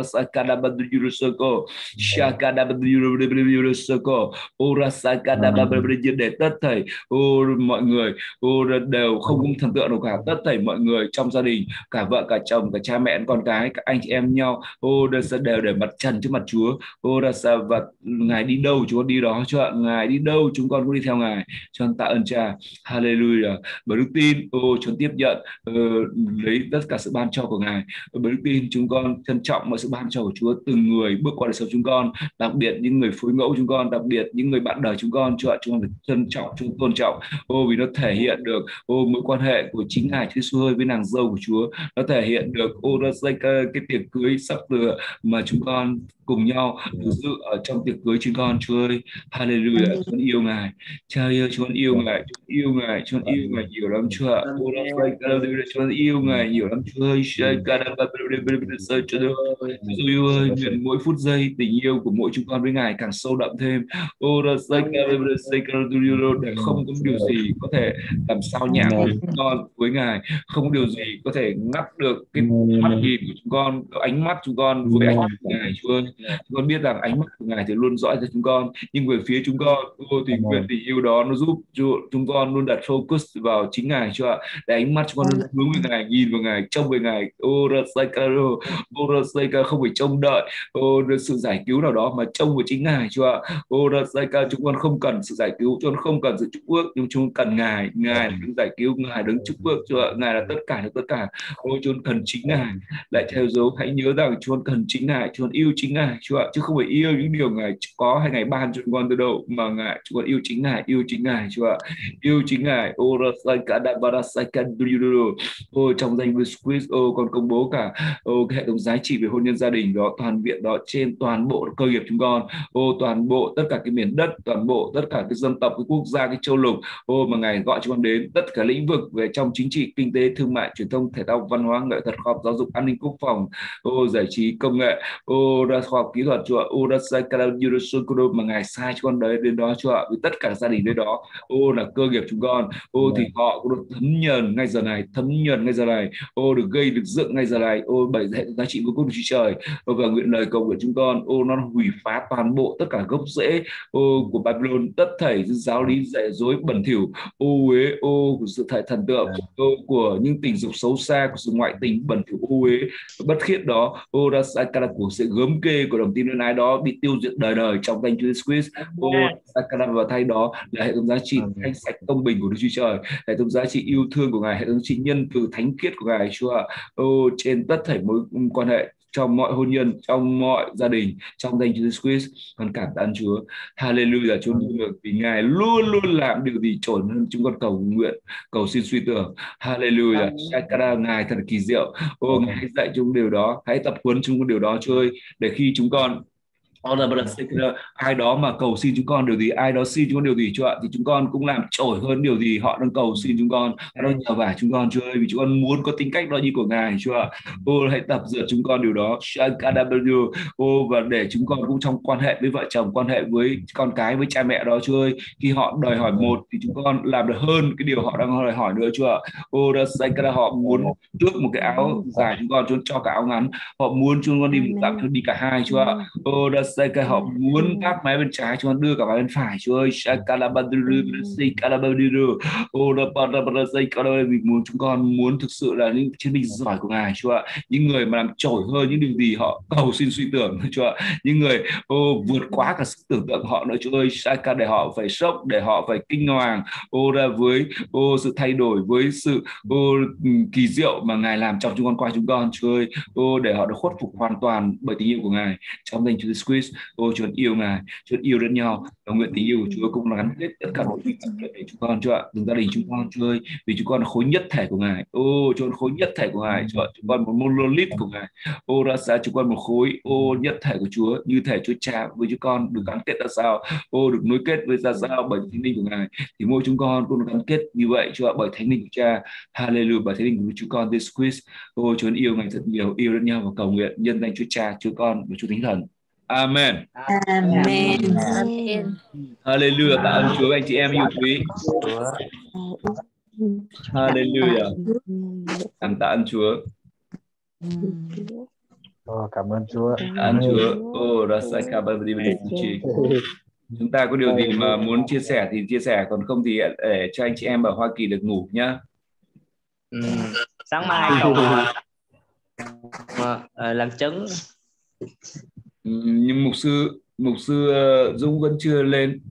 Để tất thảy mọi người đều không thần tượng đâu cả, tất thảy mọi người trong gia đình, cả vợ cả chồng, cả cha mẹ con cái, các anh chị em nhau, đều để mặt trần trước mặt Chúa. Và Ngài đi đâu Chúa đi đó, Chúa. Ngài đi đâu chúng con cũng đi theo Ngài. Cho tạ ơn Cha. Hallelujah. Bởi đức tin chúng tiếp nhận lấy tất cả sự ban cho của Ngài. Bởi đức tin chúng con trân trọng mọi sự ban cho của Chúa. Từng người bước qua đời sống chúng con, đặc biệt những người phối ngẫu chúng con, đặc biệt những người bạn đời chúng con, Chúa, chúng con phải trân trọng, chúng tôn trọng, vì nó thể hiện được mối quan hệ của chính Ngài Chúa Giêsu với nàng dâu của Chúa. Nó thể hiện được cái tiệc cưới sắp sửa mà chúng con cùng nhau được dự ở trong tiệc cưới chúng con, Chúa ơi. Hallelujah. Chúng con yêu Ngài, Cha ơi, chúng con yêu Ngài, chúng con yêu Ngài nhiều lắm, Chúa ạ. Chúng con yêu Ngài nhiều lắm, Chúa ơi. Chúa yêu ơi, nguyện mỗi phút giây tình yêu của mỗi chúng con với Ngài càng sâu đậm thêm, để không có điều gì có thể làm sao nhãng chúng con với Ngài, không có điều gì có thể ngắt được cái mắt nhìn của chúng con, ánh mắt chúng con với ánh mắt của Ngài, Chúa ơi. Chúng con biết rằng ánh mắt của Ngài thì luôn dõi theo chúng con, nhưng về phía chúng con thì nguyện tình yêu đó nó giúp chúng con luôn đặt focus vào chính Ngài, Chúa ạ. Để ánh mắt chúng con luôn hướng về Ngài, nhìn vào Ngài, trông về Ngài. Không phải trông đợi sự giải cứu nào đó, mà trông vào chính Ngài, Chúa ạ. Chúng con không cần sự giải cứu, chúng con không cần sự chúc phước, nhưng chúng con cần Ngài. Ngài là đứng giải cứu, Ngài đứng chúc phước, Chúa ạ. Ngài là tất cả, là tất cả. Chúng con cần chính Ngài. Lại theo dấu, hãy nhớ rằng chúng con cần chính Ngài, chúng con yêu chính Ngài, Chúa ạ, chứ không phải yêu những điều Ngài có hay Ngài ban cho chúng con từ đâu, mà Ngài, chúng con yêu chính Ngài, Chúa ạ. Yêu chính Ngài. Trong danh Jesus Christ, con công bố cả cái hệ thống giá trị về hôn nhân gia đình đó, toàn viện đó, trên toàn bộ cơ nghiệp chúng con, toàn bộ tất cả cái miền đất, toàn bộ tất cả cái dân tộc, cái quốc gia, cái châu lục, mà Ngài gọi chúng con đến tất cả lĩnh vực về trong chính trị, kinh tế, thương mại, truyền thông, thể thao, văn hóa, nghệ thuật, khoa học, giáo dục, an ninh, quốc phòng, giải trí, công nghệ, ra khoa học kỹ thuật, Chúa, mà Ngài sai chúng con đấy đến đó, Chúa, vì tất cả gia đình đến đó, là cơ nghiệp chúng con, thì họ cũng được thấm nhuần ngay giờ này, được gây, được dựng ngay giờ này, bởi hệ giá trị của Chúa Trời, và nguyện lời cầu nguyện chúng con, nó hủy phá toàn bộ tất cả gốc rễ của Babylon, tất thảy giáo lý dạy dối bẩn thỉu, của sự thệ thần tượng, của những tình dục xấu xa, của sự ngoại tình bẩn thỉu, bất khiết đó, của sự gớm kê của đồng tin nhân ái đó bị tiêu diệt đời đời trong danh Chúa Jesus Christ. Và thay đó là hệ thống giá trị thanh sạch công bình của Đức Chúa Trời, hệ thống giá trị yêu thương của Ngài, hệ thống giá trị nhân từ thánh khiết của Ngài, Chúa, trên tất thảy mối quan hệ, trong mọi hôn nhân, trong mọi gia đình, trong danh Chúa Jesus Christ. Con cảm tạ Chúa, Hallelujah. Chúa vì Ngài luôn luôn làm điều gì trội hơn chúng con cầu nguyện, cầu xin suy tưởng, Hallelujah. Ngài thật kỳ diệu, Ngài dạy chúng điều đó, hãy tập huấn chúng điều đó, Chúa ơi, để khi chúng con ai đó mà cầu xin chúng con điều gì, ai đó xin chúng con điều gì, Chúa ạ, thì chúng con cũng làm trội hơn điều gì họ đang cầu xin chúng con, họ đang nhờ vả chúng con, Chúa ơi, vì chúng con muốn có tính cách đó như của Ngài, Chúa ạ. Hãy tập dượt chúng con điều đó, và để chúng con cũng trong quan hệ với vợ chồng, quan hệ với con cái, với cha mẹ đó, Chúa ơi, khi họ đòi hỏi một thì chúng con làm được hơn cái điều họ đang đòi hỏi nữa, Chúa ạ. Họ muốn tước một cái áo dài, chúng con cho cả áo ngắn, họ muốn chúng con đi một dặm, đi cả hai, Chúa ạ. Họ muốn các máy bên trái, chúng con đưa cả máy bên phải, Chúa ơi. Vì muốn chúng con muốn thực sự là những chiến binh giỏi của Ngài, Chúa ạ, những người mà làm trội hơn những điều gì họ cầu xin suy tưởng, Chúa ạ, những người vượt quá cả sức tưởng tượng họ nữa, Chúa ơi, để họ phải sốc, để họ phải kinh hoàng ra với sự thay đổi, với sự kỳ diệu mà Ngài làm trong chúng con, qua chúng con, Chúa ơi, để họ được khuất phục hoàn toàn bởi tình yêu của Ngài, trong danh Chúa Jesus Christ. Chúa yêu Ngài, Chúa yêu lẫn nhau, và nguyện tình yêu của Chúa cũng gắn kết tất cả mọi việc để chúng con, Chúa ạ, từng gia đình chúng con, Chúa ơi, vì chúng con là khối nhất thể của Ngài, chúng con khối nhất thể của Ngài, Chúa, chúng con một monolith của Ngài, ra sao chúng con một khối nhất thể của Chúa, như thể Chúa Cha với chúng con được gắn kết ra sao, được nối kết với ra sao bởi thánh linh của Ngài, thì mỗi chúng con cũng được gắn kết như vậy, Chúa, bởi thánh linh của Cha, Hallelujah, bởi thánh linh của chúng con, Jesus Christ. Chúa yêu Ngài thật nhiều, yêu lẫn nhau và cầu nguyện nhân danh Chúa Cha, Chúa Con và Chúa Thánh Thần. Amen. Amen. Hallelujah. Tạ ơn Chúa anh chị em yêu quý. Hallelujah. Cảm tạ ơn Chúa. Cảm ơn Chúa. Cảm ơn Chúa. Chúng ta có điều gì mà muốn chia sẻ thì chia sẻ, còn không thì để cho anh chị em ở Hoa Kỳ được ngủ nhá. Sáng mai còn làm chứng. Nhưng mục sư Dũng vẫn chưa lên.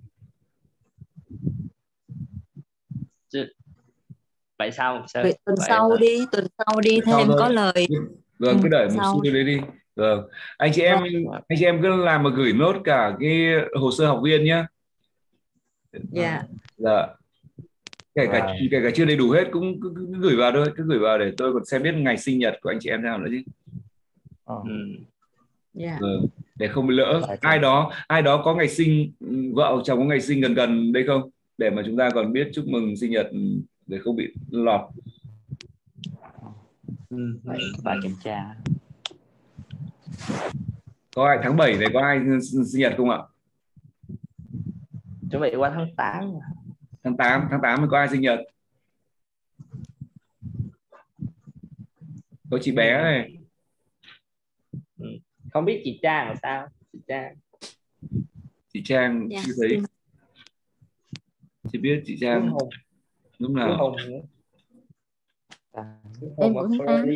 Vậy sao? Tuần sau đi thêm có lời. Vâng, cứ đợi mục sư đấy đi. Vâng. Anh chị em cứ làm mà gửi nốt cả cái hồ sơ học viên nhé. Dạ. Dạ. Kể cả chưa đầy đủ hết cũng cứ gửi vào thôi, cứ gửi vào để tôi còn xem biết ngày sinh nhật của anh chị em nào nữa chứ. Yeah. Để không bị lỡ. Ai đó có ngày sinh, vợ chồng có ngày sinh gần đây không, để mà chúng ta còn biết chúc mừng sinh nhật để không bị lọt. Phải kiểm tra. Có ai tháng 7 này có ai sinh nhật không ạ? Chuẩn bị qua tháng 8. Tháng 8 mới có ai sinh nhật? Có chị bé này. Không biết chị Trang là sao? Chị Trang chưa thấy. Chị biết chị Trang lúc nào? Em cũng tháng 8.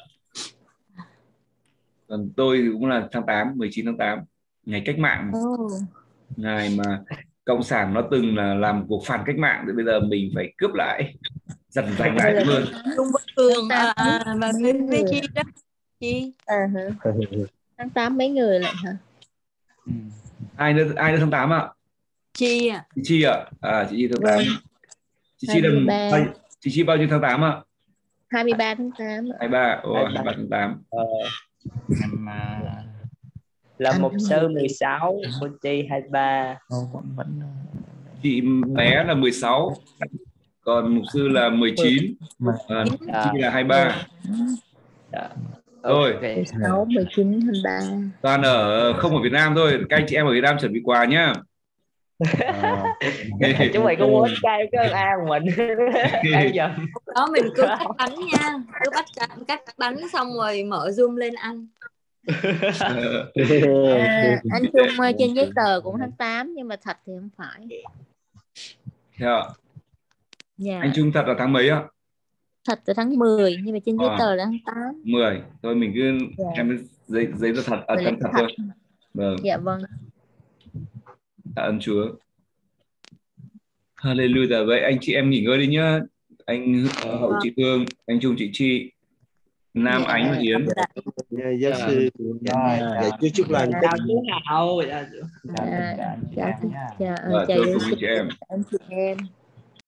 Còn tôi thì cũng là tháng 8, 19 tháng 8, ngày cách mạng, ngày mà cộng sản nó từng là làm một cuộc phản cách mạng, thì bây giờ mình phải cướp lại, giành lại luôn. Trung Quốc Cường mà với chị đó, chị. Tháng 8 mấy người lại hả? Ai nữa tháng 8 ạ? Chị ạ. Chị ạ? Chị Chi tháng 8. Chị Chi bao nhiêu tháng 8 ạ? 23 tháng 8. 23, 23 tháng 8. Em Là Anh một tháng sư 16, cô Chi 23. vẫn Chị bé là 16, còn mục sư là 19, chị là 23. Dạ. Rồi. Ok. 16, 19, 23. Toàn không ở Việt Nam thôi, các anh chị em ở Việt Nam chuẩn bị quà nhá. Chúng mày có muốn cay cái A của mình ăn dần. Đó mình cứ cắt bánh nha, cứ cắt bánh xong rồi mở Zoom lên ăn. Anh Trung trên giấy tờ cũng tháng 8 nhưng mà thật thì không phải. Dạ. Dạ. Anh Trung thật là tháng mấy ạ? Thật là tháng 10 nhưng mà trên giấy tờ là tháng 8. 10. Thôi mình cứ em giấy tờ thật, thật thôi. Vâng. Dạ vâng. Tạ ơn Chúa. Hallelujah. Vậy anh chị em nghỉ ngơi đi nhá. Anh Hậu, chị Phương, anh Trung, chị Chi, Nam, Ánh và Hiến. Giáo sư. Dạ, chúc lành. Chào chú Hậu. Chào giáo sư. Chúc mừng chị em. Anh chị em.